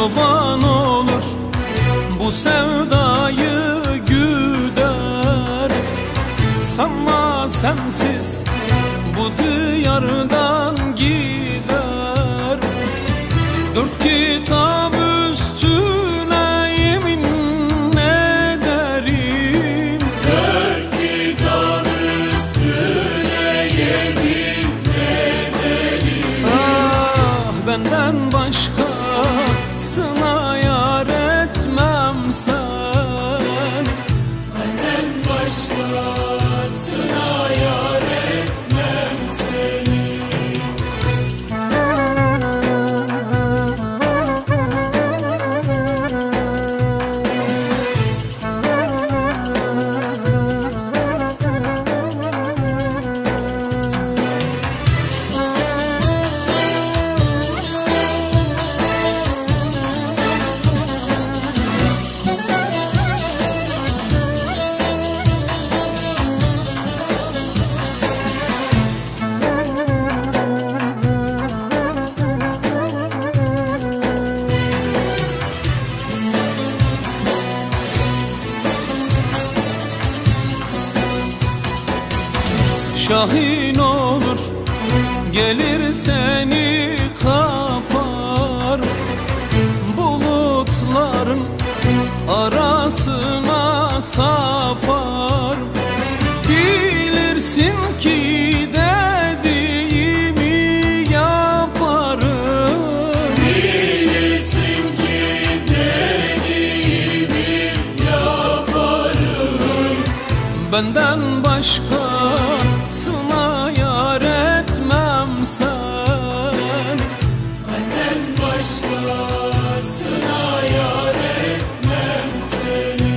çoban olur, bu sevdayı güder. Sanma sensiz bu diyardan gider. Dört kitap üstüne yemin ederim. Dört kitap üstüne yemin ederim. Ah, benden başkasına yar etmem sen. Benden başkasına yar etmem seni. Şahin olur, gelir seni kapar. Bulutların arasına sapar. Bilirsin ki dediğimi yaparım. Bilirsin ki dediğimi yaparım. Benden başkasına yar etmem sen. Benden başkasına yar etmem seni.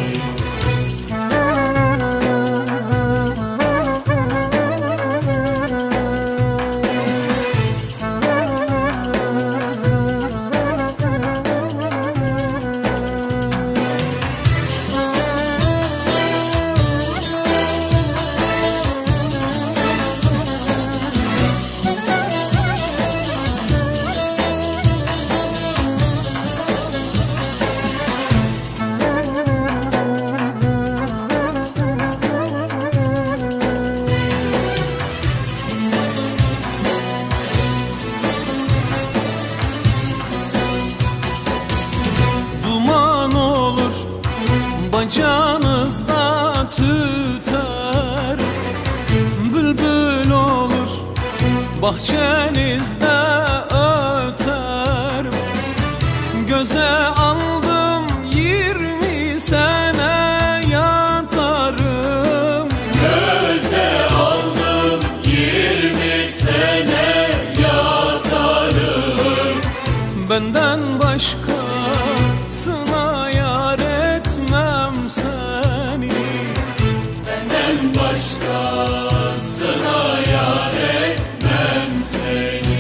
Duman olur, bacanızda tüter. Bülbül olur, bahçenizde öter. Göze aldım yirmi sene yatarım. Göze aldım yirmi sene yatarım. Benden başkasına yar etmem seni. Benden başkasına yar etmem seni.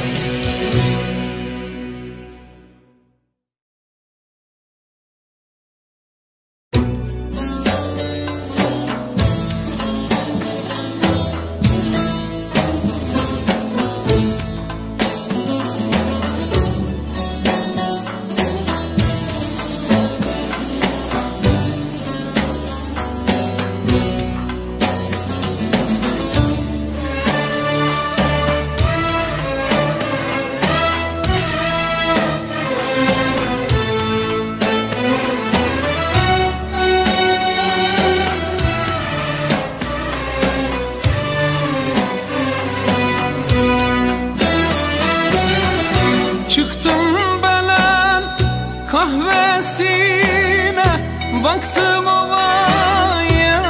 Çıktım belen kahvesine, baktım ovaya,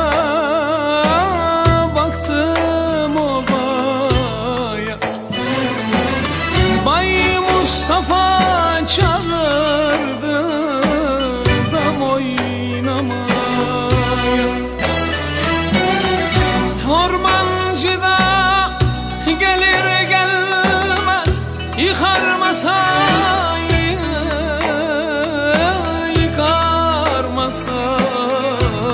baktım ovaya. Bay Mustafa çağırdı dam oynamaya. Ormancıda gelir gelmez yıkar masayı, yıkar masayı.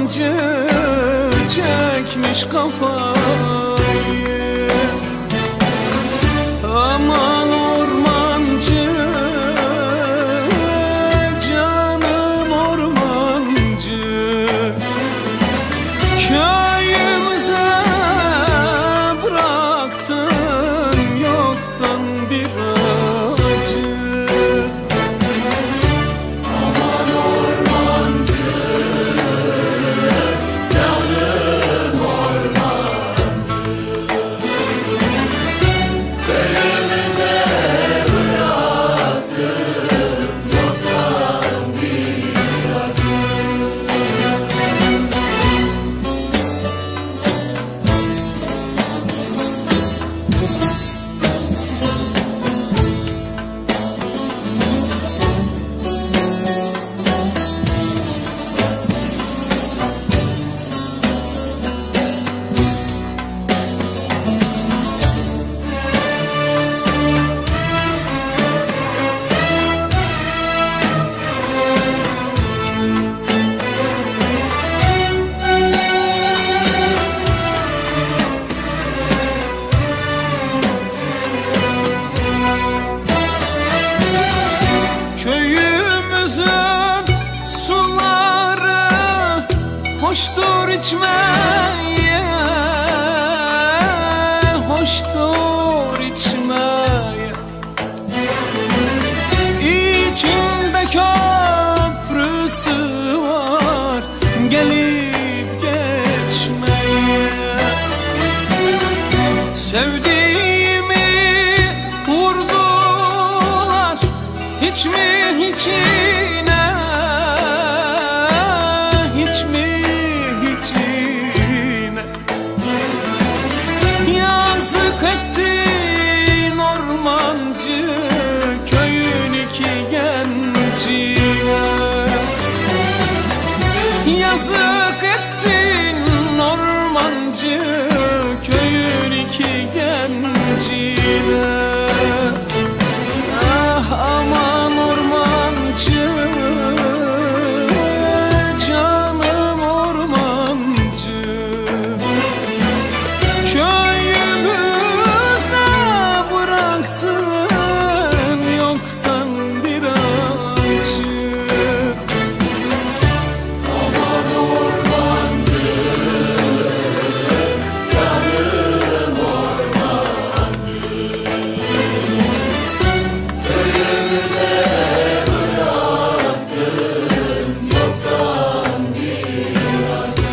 ormancı çekmiş kafayı. Aman ormancı, canım ormancı, köyümüze bıraktın yoktan bir acı. Aman ormancı, canım ormancı, köyümüze bıraktın yoktan bir acı. Köyümüzün suları hoştur içmeye, hoştur içmeye. İçinde köprüsü var gelip geçmeye. Sevdiğimi vurdular hiç mi içine, hiç mi içine. Yazık ettin ormancı, köyün iki gencine. Yazık ettin ormancı, köyün iki gencine. Ah aman ormancı, canım ormancı, köyümüze bıraktın yoksan bir acı. Aman ormancı, canım ormancı, köyümüze bıraktın yoktan bir acı.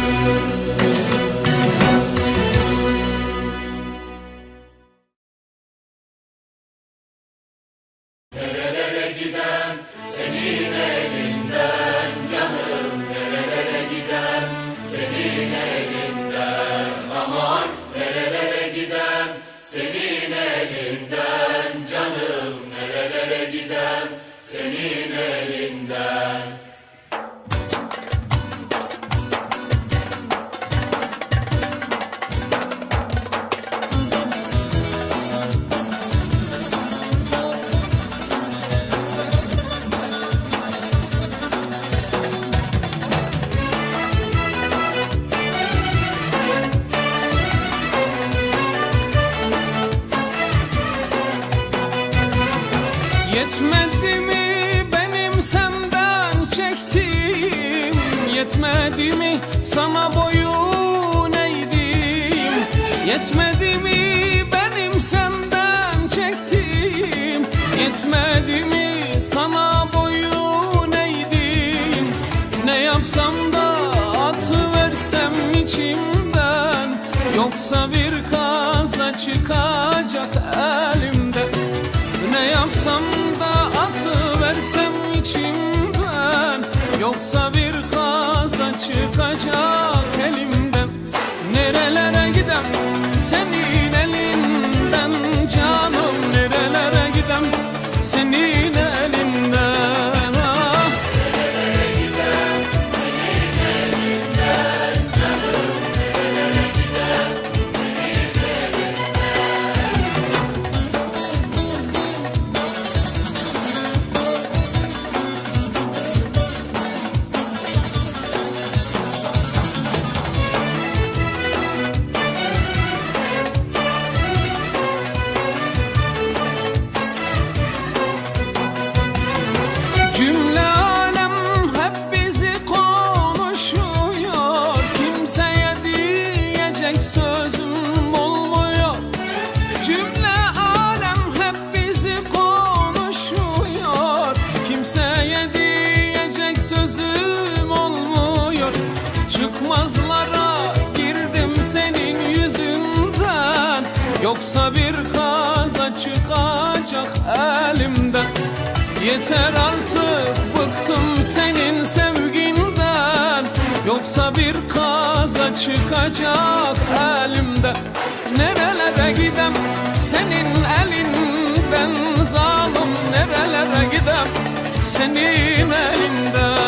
Nerelere giden senin elinden canım, nerelere giden senin elinden. Aman nerelere giden senin elinden canım, nerelere giden senin elinden. Yetmedi mi benim senden çektiğim, yetmedi mi sana boyun eğdim. Yetmedi mi benim senden çektiğim, yetmedi mi sana boyun eğdim. Ne yapsam da atıversem içimden, yoksa bir kaza çıkacak elimden. Ne yapsam da atıversem içimden, yoksa bir kaza çıkacak elimden. Nerelere gidem senin elinden canım, nerelere gidem senin elinden. Ah. Nerelere giden senin elinden canım, nerelere giden senin elinden. Çıkmazlara girdim senin yüzünden, yoksa bir kaza çıkacak elimden. Yeter artık, bıktım senin sevginden, yoksa bir kaza çıkacak elimden. Nerelere gidem senin elinden zalim, nerelere gidem senin elinden.